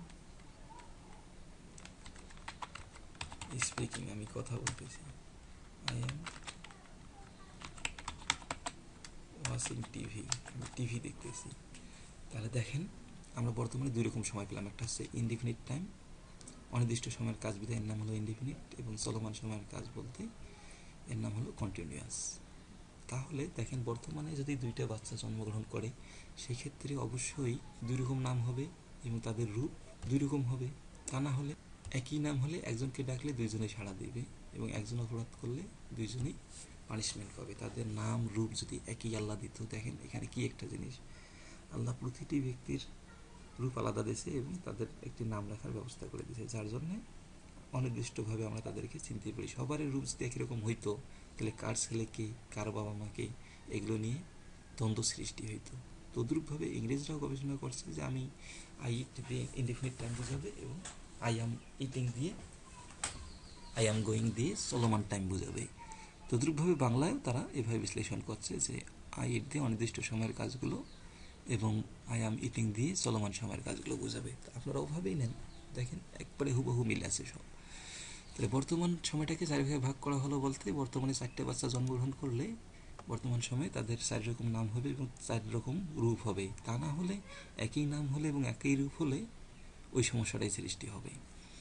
speaking, আমি কথা বলতেছি। আই অ্যাম ওয়াচিং টিভি, আমি টিভি দেখতেছি। তাহলে দেখেন আমরা বর্তমানে দুই রকম সময় পেলাম, একটা হচ্ছে ইনডিফিনিট টাইম, অনির্দিষ্ট সময়ের কাজ বিধায় এর নাম হলো ইনডিফিনিট, এবং চলমান সময়ের কাজ বলতে এর নাম হলো কন্টিনিউয়াস। তাহলে দেখেন বর্তমানে যদি দুইটা বাচ্চা জন্মগ্রহণ করে, সেক্ষেত্রে অবশ্যই দুই রকম নাম হবে এবং তাদের রূপ দুই রকম হবে। তা না হলে একই নাম হলে একজনকে ডাকলে দুইজনেই সাড়া দেবে, এবং একজন অপরাধ করলে দুইজনেই পানিশমেন্ট পাবে। তাদের নাম রূপ যদি একই আল্লাহ দিত, দেখেন এখানে কি একটা জিনিস, আল্লাহ প্রতিটি ব্যক্তির রূপ আলাদা দিয়েছে এবং তাদের একটি নাম রাখার ব্যবস্থা করে দিয়েছে, যার জন্যে অনির্দিষ্টভাবে আমরা তাদেরকে চিনতে পারি। সবার রূপ যদি একই রকম হইতো, তাহলে কার ছেলেকে, কার বাবা মাকে, এগুলো নিয়ে দ্বন্দ্ব সৃষ্টি হইতো। তদ্রূপভাবে ইংরেজরাও গবেষণা করছে যে আমি আই ইট দিয়ে ইনডিফিনিট টাইম বোঝাবে, এবং আই অ্যাম ইটিং দিয়ে, আই অ্যাম গোয়িং দিয়ে চলমান টাইম বোঝাবে। তদ্রূপভাবে বাংলায় তারা এভাবে বিশ্লেষণ করছে যে আই ইট দিয়ে অনির্দিষ্ট সময়ের কাজগুলো, এবং আই অ্যাম ইটিং দিয়ে চলমান সময়ের কাজগুলো বোঝাবে। আপনারা ওভাবেই নেন, দেখেন একবারে হুবহু মিল আছে সব। তাহলে বর্তমান সময়টাকে চার ভাগে ভাগ করা হলো বলতে, বর্তমানে 4টে বাচ্চা জন্মগ্রহণ করলে বর্তমান সময়ে তাদের 4 রকম নাম হবে এবং 4 রকম রূপ হবে। তা না হলে একই নাম হলে এবং একই রূপ হলে ওই সমস্যাটাই সৃষ্টি হবে।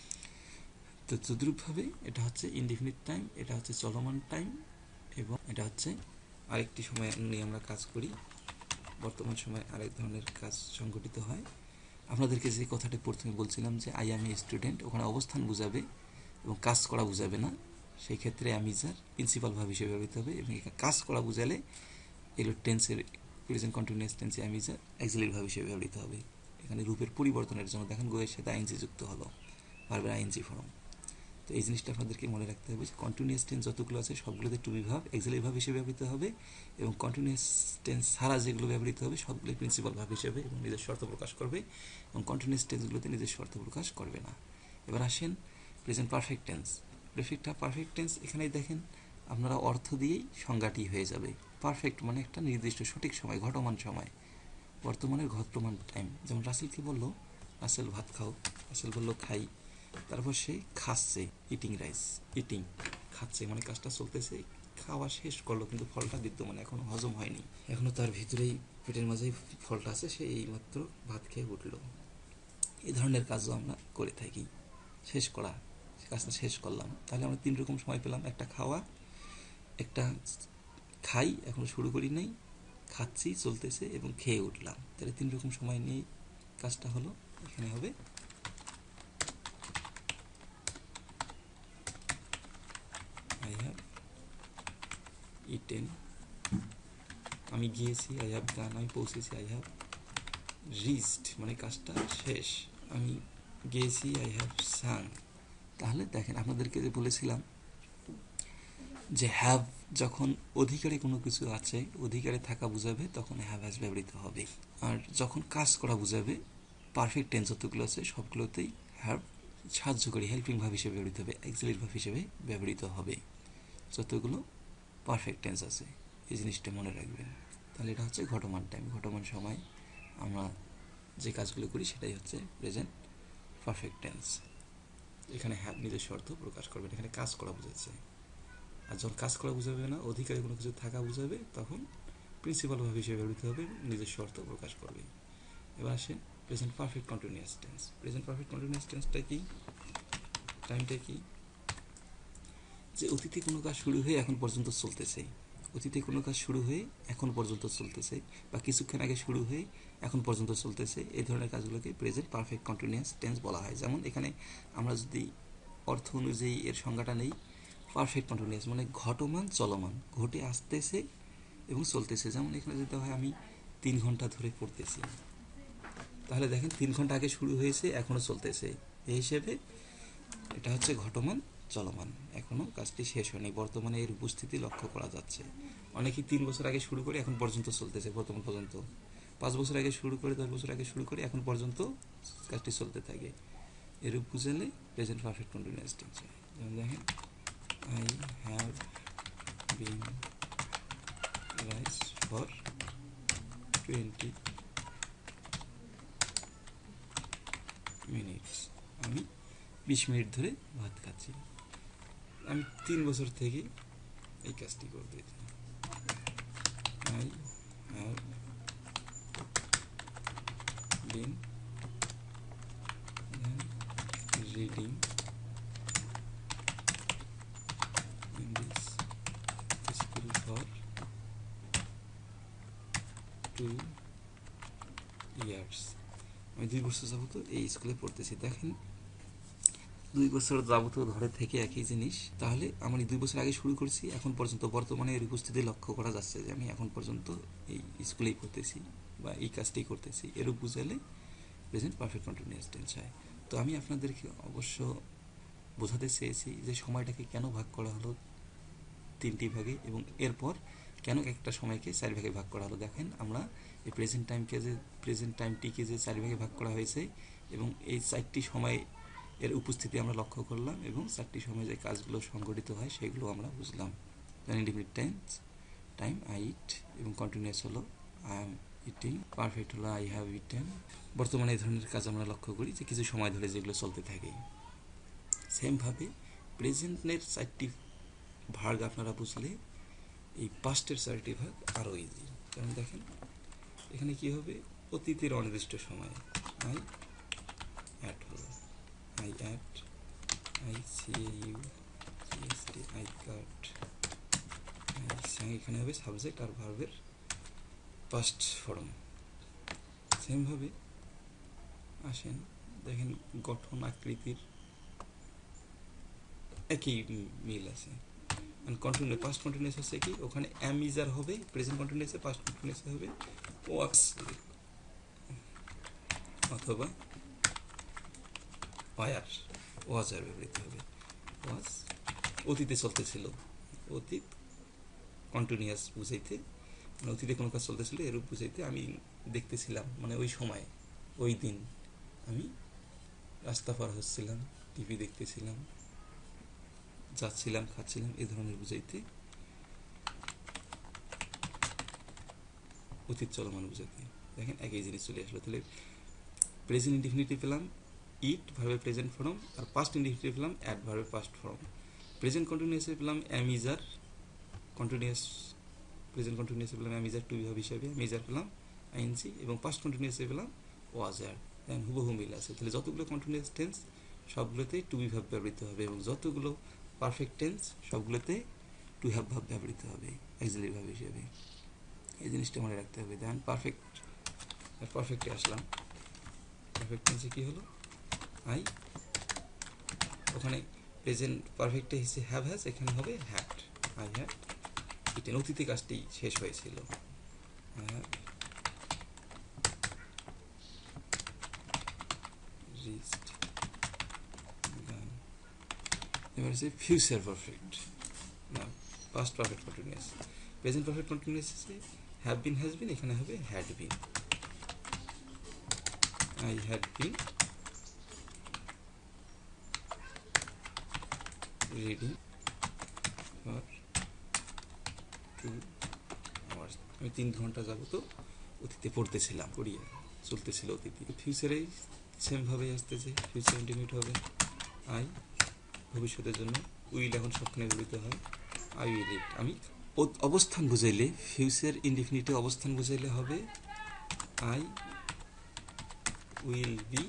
তো তদ্রূপভাবে এটা হচ্ছে ইনডিফিনিট টাইম, এটা হচ্ছে চলমান টাইম, এবং এটা হচ্ছে আরেকটি সময় নিয়ে আমরা কাজ করি। বর্তমান সময়ে আরেক ধরনের কাজ সংঘটিত হয়। আপনাদেরকে যে কথাটি প্রথমে বলছিলাম যে আই অ্যাম এ স্টুডেন্ট, ওখানে অবস্থান বোঝাবে এবং কাজ করা বোঝাবে না, সেই ক্ষেত্রে অ্যামিজার প্রিন্সিপাল ভাব হিসেবে ব্যবহৃত হবে। এবং কাজ করা বোঝালে এগুলো টেন্সের প্রেজেন্ট কন্টিনিউয়াস টেন্সে অ্যামিজার অ্যাক্সিলারি ভাব হিসেবে ব্যবহৃত হবে। এখানে রূপের পরিবর্তনের জন্য দেখেন গোয়ের সাথে আইএনজি যুক্ত হলো, ভার্বের আইএনজি ফর্ম। তো এই জিনিসটা আপনাদেরকে মনে রাখতে হবে যে কন্টিনিউয়াস টেন্স যতগুলো আছে সবগুলোতে টু বি ভাব অ্যাক্সিলারি ভাব হিসেবে ব্যবহৃত হবে, এবং কন্টিনিউয়াস টেন্স ছাড়া যেগুলো ব্যবহৃত হবে সবগুলোই প্রিন্সিপাল ভাব হিসেবে এবং নিজের শর্ত প্রকাশ করবে, এবং কন্টিনিউয়াস টেন্সগুলোতে নিজের শর্ত প্রকাশ করবে না। এবার আসেন present perfect tense. Perfect tense এখানেই দেখেন আপনারা অর্থ দিয়েই সংজ্ঞাটি হয়ে যাবে। পারফেক্ট মানে একটা নির্দিষ্ট সঠিক সময়, ঘটমান সময়, বর্তমানের ঘটমান টাইম। যেমন রাসেলকে বলল রাসেল ভাত খাও, রাসেল বলল খাই, তারপর সে খাচ্ছে, ইটিং রাইস, ইটিং খাচ্ছে মানে কাজটা চলতেছে, খাওয়া শেষ করলো কিন্তু ফলটা বিদ্যমান, এখনো হজম হয়নি, এখনো তার ভিতরেই পেটের মাঝেই ফলটা আছে, সে এইমাত্র ভাত খেয়ে উঠলো। এই ধরনের কাজও আমরা করে থাকি, শেষ করা, কাজটা শেষ করলাম। তাহলে আমরা 3 রকম সময় পেলাম, একটা খাওয়া, একটা খাই এখনো শুরু করি নাই, খাচ্ছি চলতেছে, এবং খেয়ে উঠলাম। তাহলে 3 রকম সময় নিয়ে কাজটা হলো। এখানে হবে আই হ্যাভ ইটেন, আমি গিয়েছি, আই হ্যাভ গান, আমি পৌঁছেছি, আই হ্যাভ রিচড মানে কাজটা শেষ, আমি গিয়েছি, আই হ্যাভ সাং। তাহলে দেখেন আপনাদেরকে যে বলেছিলাম যে হ্যাভ যখন অধিকারে কোনো কিছু আছে, অধিকারে থাকা বোঝাবে, তখন হ্যাভ হ্যাজ ব্যবহৃত হবে। আর যখন কাজ করা বোঝাবে, পারফেক্ট টেন্স যতগুলো আছে সবগুলোতেই হ্যাভ সাহায্যকারী হেল্পিং ভাব হিসেবে ব্যবহৃত হবে, অক্সিলারি ভাব হিসেবে ব্যবহৃত হবে যতগুলো পারফেক্ট টেন্স আছে। এই জিনিসটা মনে রাখবেন। তাহলে এটা হচ্ছে ঘটমান টাইম, ঘটমান সময় আমরা যে কাজগুলো করি সেটাই হচ্ছে প্রেজেন্ট পারফেক্ট টেন্স। এখানে হ্যাভ নিজস্ব অর্থ প্রকাশ করবেন, এখানে কাজ করা বোঝাচ্ছে। আর যখন কাজ করা বোঝাবে না, অধিকারে কোনো কিছু থাকা বোঝাবে, তখন প্রিন্সিপাল ভাব হিসেবে ব্যবহৃত হবে, নিজস্ব অর্থ প্রকাশ করবে। এবার আসেন present perfect continuous tense. Present perfect continuous টেন্সটা কি, টাইমটা কি, যে অতীতে কোনো কাজ শুরু হয়ে এখন পর্যন্ত চলতেছে, অতীতে কোনো কাজ শুরু হয়ে এখন পর্যন্ত চলতেছে, বা কিছুক্ষণ আগে শুরু হয়ে এখন পর্যন্ত চলতেছে, এই ধরনের কাজগুলোকে প্রেজেন্ট পারফেক্ট কন্টিনিউয়াস টেন্স বলা হয়। যেমন এখানে আমরা যদি অর্থ অনুযায়ী এর সংজ্ঞাটা নেই, পারফেক্ট কন্টিনিউয়াস মানে ঘটমান চলমান, ঘটে আসতেছে এবং চলতেছে। যেমন এখানে যদি হয় আমি 3 ঘন্টা ধরে পড়তেছি, তাহলে দেখেন 3 ঘন্টা আগে শুরু হয়েছে, এখনও চলতেছে, এই হিসেবে এটা হচ্ছে ঘটমান চলমান, এখনও কাজটি শেষ হয়নি, বর্তমানে এর উপস্থিতি লক্ষ্য করা যাচ্ছে। অনেকেই 3 বছর আগে শুরু করে এখন পর্যন্ত চলতেছে, বর্তমান পর্যন্ত। 5 বছর আগে শুরু করে, 10 বছর আগে শুরু করে এখন পর্যন্ত কাজটি চলতে থাকে। এরূপ বুঝালে প্রেজেন্ট পারফেক্ট কন্টিনিউয়াস টেন্স হয়। যেমন দেখেন I have been rice for 20 minutes, আমি 20 মিনিট ধরে ভাত খাচ্ছি। আমি 3 বছর থেকে এই কাজটি করতেছি। I have been reading in this school for 2 years, আমি 2 বছর যাবত এই স্কুলে পড়তেছি। দেখেন 2 বছর যাবত ধরে থেকে একই জিনিস, তাহলে আমি 2 বছর আগে শুরু করছি, এখন পর্যন্ত বর্তমানে এর উপস্থিতি লক্ষ্য করা যাচ্ছে যে আমি এখন পর্যন্ত এই স্কুলেই পড়তেছি বা এই কাজটি করতেছি। এরূপ বুঝালে প্রেজেন্ট পারফেক্ট কন্টিনিউয়াস টেন্স হয়। তো আমি আপনাদেরকে অবশ্য বোঝাতে চেয়েছি যে সময়টাকে কেন ভাগ করা হলো 3টি ভাগে, এবং এরপর কেন একটা সময়কে 4 ভাগে ভাগ করা হলো। দেখেন আমরা এই প্রেজেন্ট টাইমটিকে যে 4 ভাগে ভাগ করা হয়েছে, এবং এই 4টি সময় এর উপস্থিতি আমরা লক্ষ্য করলাম, এবং 4টি সময় যে কাজগুলো সংঘটিত হয় সেগুলো আমরা বুঝলাম। Indefinite tense time I eat, এবং কন্টিনিউয়াস হলো আই এম ইটিং, পারফেক্ট হলো আই হ্যাভ ইটেন। বর্তমানে এই ধরনের কাজ আমরা লক্ষ্য করি যে কিছু সময় ধরে যেগুলো চলতে থাকে। সেমভাবে প্রেজেন্টের 4টি ভাগ আপনারা বুঝলে এই পাস্টের 4টি ভাগ আরও ইজি। কারণ দেখেন এখানে কি হবে, অতীতের অনির্দিষ্ট সময় আই অ্যাট হলো, আই অ্যাট, আই সিএইউ সিএসটি, আই কাট, এখানে হবে সাবজেক্ট আর ভার্বের পাস্ট ফর্ম। সেমভাবে আসেন দেখেন গঠন আকৃতির একই মিল আছে। পাস্ট কন্টিনিউয়াস হচ্ছে কি, ওখানে এম ইজার হবে, প্রেজেন্ট কন্টিনিউয়াসে পাস্ট কন্টিনিউয়াসে হবে ওয়াক্স অথবা ওয়ার, ওয়াজার ব্যবহৃত হবে। ওয়াজ অতীতে চলতেছিল, অতীত কন্টিনিউয়াস বুঝাইতে, মানে অতীতে কোনো কাজ চলতেছিল এরূপ বুঝাইতে। আমি দেখতেছিলাম মানে ওই সময়, ওই দিন আমি রাস্তা পার হচ্ছিলাম, টিভি দেখতেছিলাম, যাচ্ছিলাম, খাচ্ছিলাম, এই ধরনের বুঝাইতে অতীত চলমান বুঝাইতে। দেখেন একই জিনিস চলে আসলো। তাহলে প্রেজেন্ট ইনডিফিনিটিভ পেলাম ইট ভার্বের প্রেজেন্ট ফর্ম, আর পাস্ট ইনডিফিনিটিভ পেলাম অ্যাট ভার্বের পাস্ট ফর্ম। প্রেজেন্ট কন্টিনিউয়াসে পেলাম অ্যামিজার কন্টিনিউয়াস, প্রেজেন্ট কন্টিনিউয়াসে পেলাম অ্যামিজার টু ভার্ব হিসাবে, অ্যামিজার পেলাম আইএনজি, এবং পাস্ট কন্টিনিউয়াসে পেলাম ওয়াজার। দেন হুবহু মিল আছে। তাহলে যতগুলো কন্টিনিউয়াস টেন্স সবগুলোতে টু বি ভার্ব ব্যবহৃত হবে, এবং যতগুলো পারফেক্ট টেন্স সবগুলোতে টু হ্যাভ ভার্ব ব্যবহৃত হবে অক্সিলারি ভার্ব হিসেবে। এই জিনিসটা মনে রাখতে হবে। দেন পারফেক্টে আসলাম। পারফেক্ট টেন্সে কী হলো, আই, ওখানে প্রেজেন্ট পারফেক্টে হিসেবে হ্যাভ হ্যাজ, এখানে হবে হ্যাড, আই হ্যাড ইটেন, অতীতে কাজটি শেষ হয়েছিল। আই হ্যাভ রিচড, এবার হচ্ছে ফিউচার পারফেক্ট, না past perfect continuous. Present perfect continuous have been has been, এখানে হবে had been, I had been reading for 2 hours. আমি 3 ঘন্টা যাবত অতীতে পড়তেছিলাম, পড়িয়া চলতেছিল অতীতে। ফিউচারে সেমভাবেই আসতেছে, ফিউচার ইন্ডিফিনিট হবে আই, ভবিষ্যতের জন্য উইল এখন সবখানে ব্যবহৃত হয়, আই উইল ইট। আমি অবস্থান বুঝাইলে, ফিউচার ইনডিফিনিটে অবস্থান বুঝাইলে হবে আই উইল বি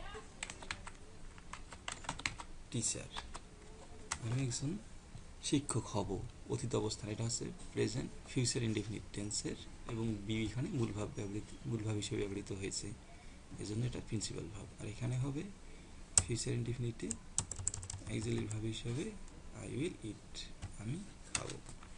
টিচার, আমি একজন শিক্ষক হব। অতীত অবস্থান, এটা হচ্ছে প্রেজেন্ট ফিউচার ইনডিফিনিট টেন্সের, এবং বি এখানে মূল ভাব হিসেবে ব্যবহৃত হয়েছে, এজন্য এটা প্রিন্সিপাল ভাব। আর এখানে হবে ফিউচার ইনডিফিনিটে অক্সিলারি ভাব হিসেবে আই উইল ইট, আমি খাবো।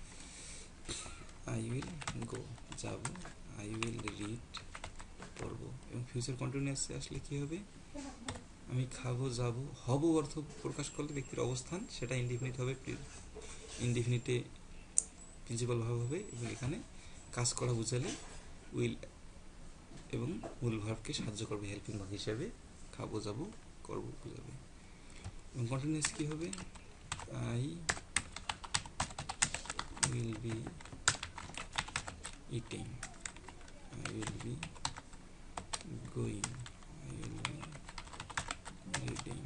আই উইল গো, যাব। আই উইল রিড, পড়ব। এবং ফিউচার কন্টিনিউয়াসে আসলে কি হবে, আমি খাবো, যাব। হব অর্থ প্রকাশ করলে ব্যক্তির অবস্থান, সেটা ইনডিফিনিট হবে, ইনডিফিনিটে প্রিন্সিপাল ভাব হবে। এবং এখানে কাজ করা বুঝালে উইল এবং মূল ভাবকে সাহায্য করবে হেল্পিং ভাব হিসেবে, খাবো, যাব, করবো বুঝাবে। এবং কন্টিনিউয়াস কি হবে, I will be eating, I will be going, I will be reading,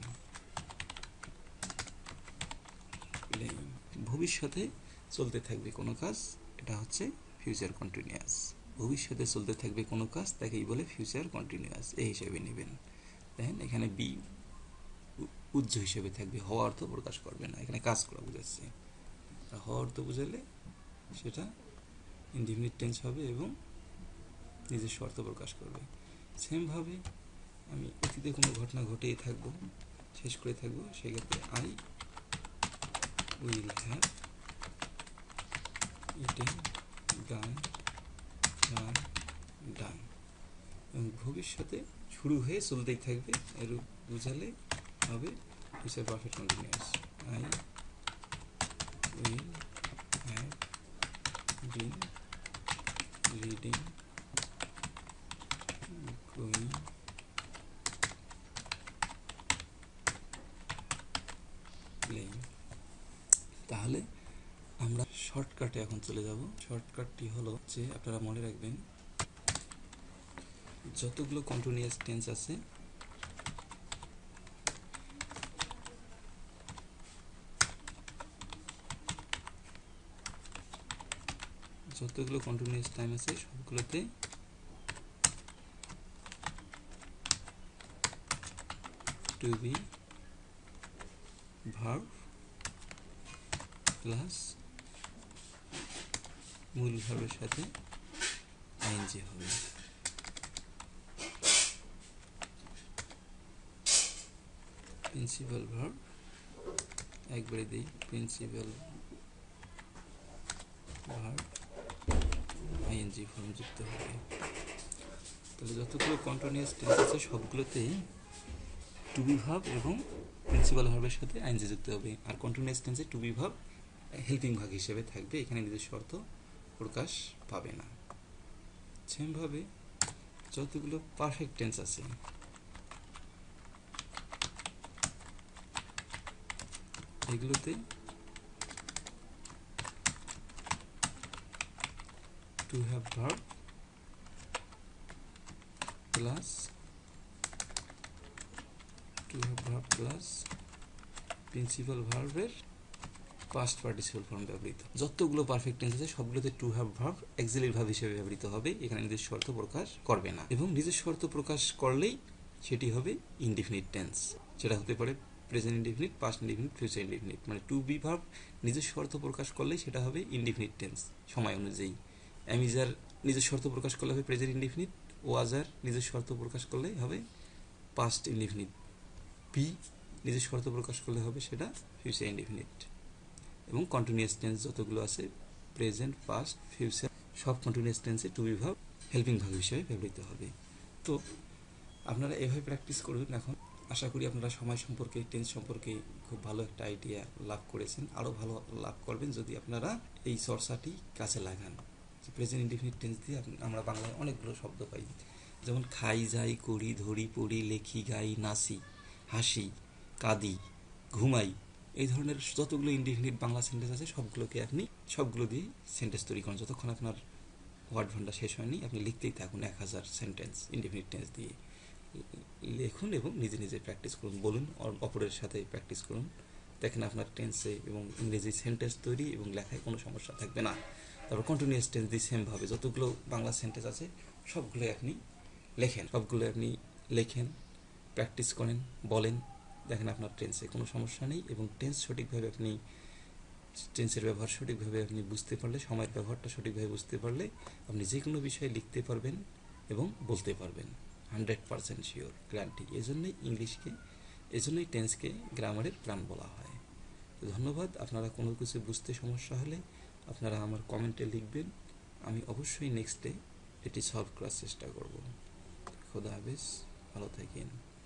playing। ভবিষ্যতে চলতে থাকবে কোনো কাজ, এটা হচ্ছে ফিউচার কন্টিনিউয়াস। ভবিষ্যতে চলতে থাকবে কোনো কাজ, তাকেই বলে ফিউচার কন্টিনিউয়াস, এই হিসেবে নেবেন। দেখেন এখানে বি উজ্জ হিসেবে থাকবে, হওয়া অর্থ প্রকাশ করবে না, এখানে কাজ করা বুঝাচ্ছে। আর হওয়া অর্থ বুঝালে সেটা ইনডিফিনিট টেন্স হবে এবং নিজস্ব অর্থ প্রকাশ করবে। সেমভাবে আমি অতীতে কোনো ঘটনা ঘটেই থাকবো, শেষ করে থাকবো, সেক্ষেত্রে I will have eaten, gone, run, done. এবং ভবিষ্যতে শুরু হয়ে চলতেই থাকবে, এরূপ বুঝালে হবে future perfect continuous. I will have been reading, going, playing। তাহলে আমরা শর্টকাটে এখন চলে যাব। শর্টকাটটি হলো যে আপনারা মনে রাখবেন, যতগুলো কন্টিনিউয়াস টেন্স আছে টাইম আছে সবগুলোতে টু বি ভার্ব প্লাস মূল ভার্বের সাথে আইএনজি হবে। প্রিন্সিপাল ভার্ব একবারে দিই, প্রিন্সিপাল ভার্ব আইএনজি ফর্ম যুক্ত হবে। তাহলে যতগুলো কন্টিনিউয়াস টেন্স আছে সবগুলোতেই টু বি ভার্ব এবং প্রিন্সিপাল ভার্বের সাথে আইএনজি যুক্ত হবে। আর কন্টিনিউয়াস টেন্সে টু বি ভার্ব হেল্পিং ভাগ হিসেবে থাকবে, এখানে নিজস্ব অর্থ প্রকাশ পাবে না। সেমভাবে যতগুলো পারফেক্ট টেন্স আছে এগুলোতে to have verb plus principal ভার্বের পাস্ট পার্টিসিপাল ফর্ম ব্যবহৃত। যতগুলো পারফেক্ট টেন্স আছে সবগুলোতে to have verb auxiliary verb হিসেবে ব্যবহৃত হবে, এখানে নিজস্ব অর্থ প্রকাশ করবে না। এবং নিজস্ব অর্থ প্রকাশ করলেই সেটি হবে ইনডিফিনিট টেন্স, যেটা হতে পারে present indefinite, past indefinite, future indefinite. মানে টু বি ভার্ব নিজস্ব অর্থ প্রকাশ করলেই সেটা হবে ইনডিফিনিট টেন্স সময় অনুযায়ী। অ্যামিজার নিজস্ব অর্থ প্রকাশ করলে হবে প্রেজেন্ট ইনডিফিনিট, ওয়াজার নিজস্ব অর্থ প্রকাশ করলে হবে পাস্ট ইনডিফিনিট, বি নিজস্ব অর্থ প্রকাশ করলে হবে সেটা ফিউচার ইনডিফিনিট। এবং কন্টিনিউয়াস টেন্স যতগুলো আছে প্রেজেন্ট, পাস্ট, ফিউচার, সব কন্টিনিউয়াস টেন্সে to be verb helping verb হিসেবে ব্যবহৃত হবে। তো আপনারা এভাবে প্র্যাকটিস করুন। এখন আশা করি আপনারা সময় সম্পর্কে, টেন্স সম্পর্কে খুব ভালো একটা আইডিয়া লাভ করেছেন। আরও ভালো লাভ করবেন যদি আপনারা এই চর্চাটি কাজে লাগান। প্রেজেন্ট ইনডিফিনিট টেন্স দিয়ে আমরা বাংলায় অনেকগুলো শব্দ পাই, যেমন খাই, যাই, করি, ধরি, পড়ি, লেখি, গাই, নাচি, হাসি, কাঁদি, ঘুমাই, এই ধরনের যতগুলো ইনডিফিনিট বাংলা সেন্টেন্স আছে সবগুলো দিয়ে সেন্টেন্স তৈরি করুন। যতক্ষণ আপনার ওয়ার্ড ভান্ডার শেষ হয়নি আপনি লিখতেই থাকুন 1000 সেন্টেন্স ইনডিফিনিট টেন্স দিয়ে লিখুন এবং নিজে নিজে প্র্যাকটিস করুন, বলুন, অপরের সাথে প্র্যাকটিস করুন। দেখেন আপনার টেন্সে এবং ইংরেজি সেন্টেন্স তৈরি এবং লেখায় কোনো সমস্যা থাকবে না। তারপর কন্টিনিউয়াস টেন্স দিয়ে সেমভাবে যতগুলো বাংলা সেন্টেন্স আছে সবগুলোই আপনি লেখেন, প্র্যাকটিস করেন, বলেন। দেখেন আপনার টেন্সে কোনো সমস্যা নেই এবং টেন্সের ব্যবহার সঠিকভাবে আপনি বুঝতে পারলে, সময়ের ব্যবহারটা সঠিকভাবে বুঝতে পারলে আপনি যে কোনো বিষয়ে লিখতে পারবেন এবং বলতে পারবেন 100% শিওর, গ্যারান্টি। এজন্যই টেন্সকে গ্রামারের প্রাণ বলা হয়। তো ধন্যবাদ। আপনারা কোনো কিছু বুঝতে সমস্যা হলে আপনারা আমার কমেন্টে লিখবেন, আমি অবশ্যই নেক্সট ডে এটি সলভ করার চেষ্টা করব। খোদা হাফেজ, ভালো থাকেন।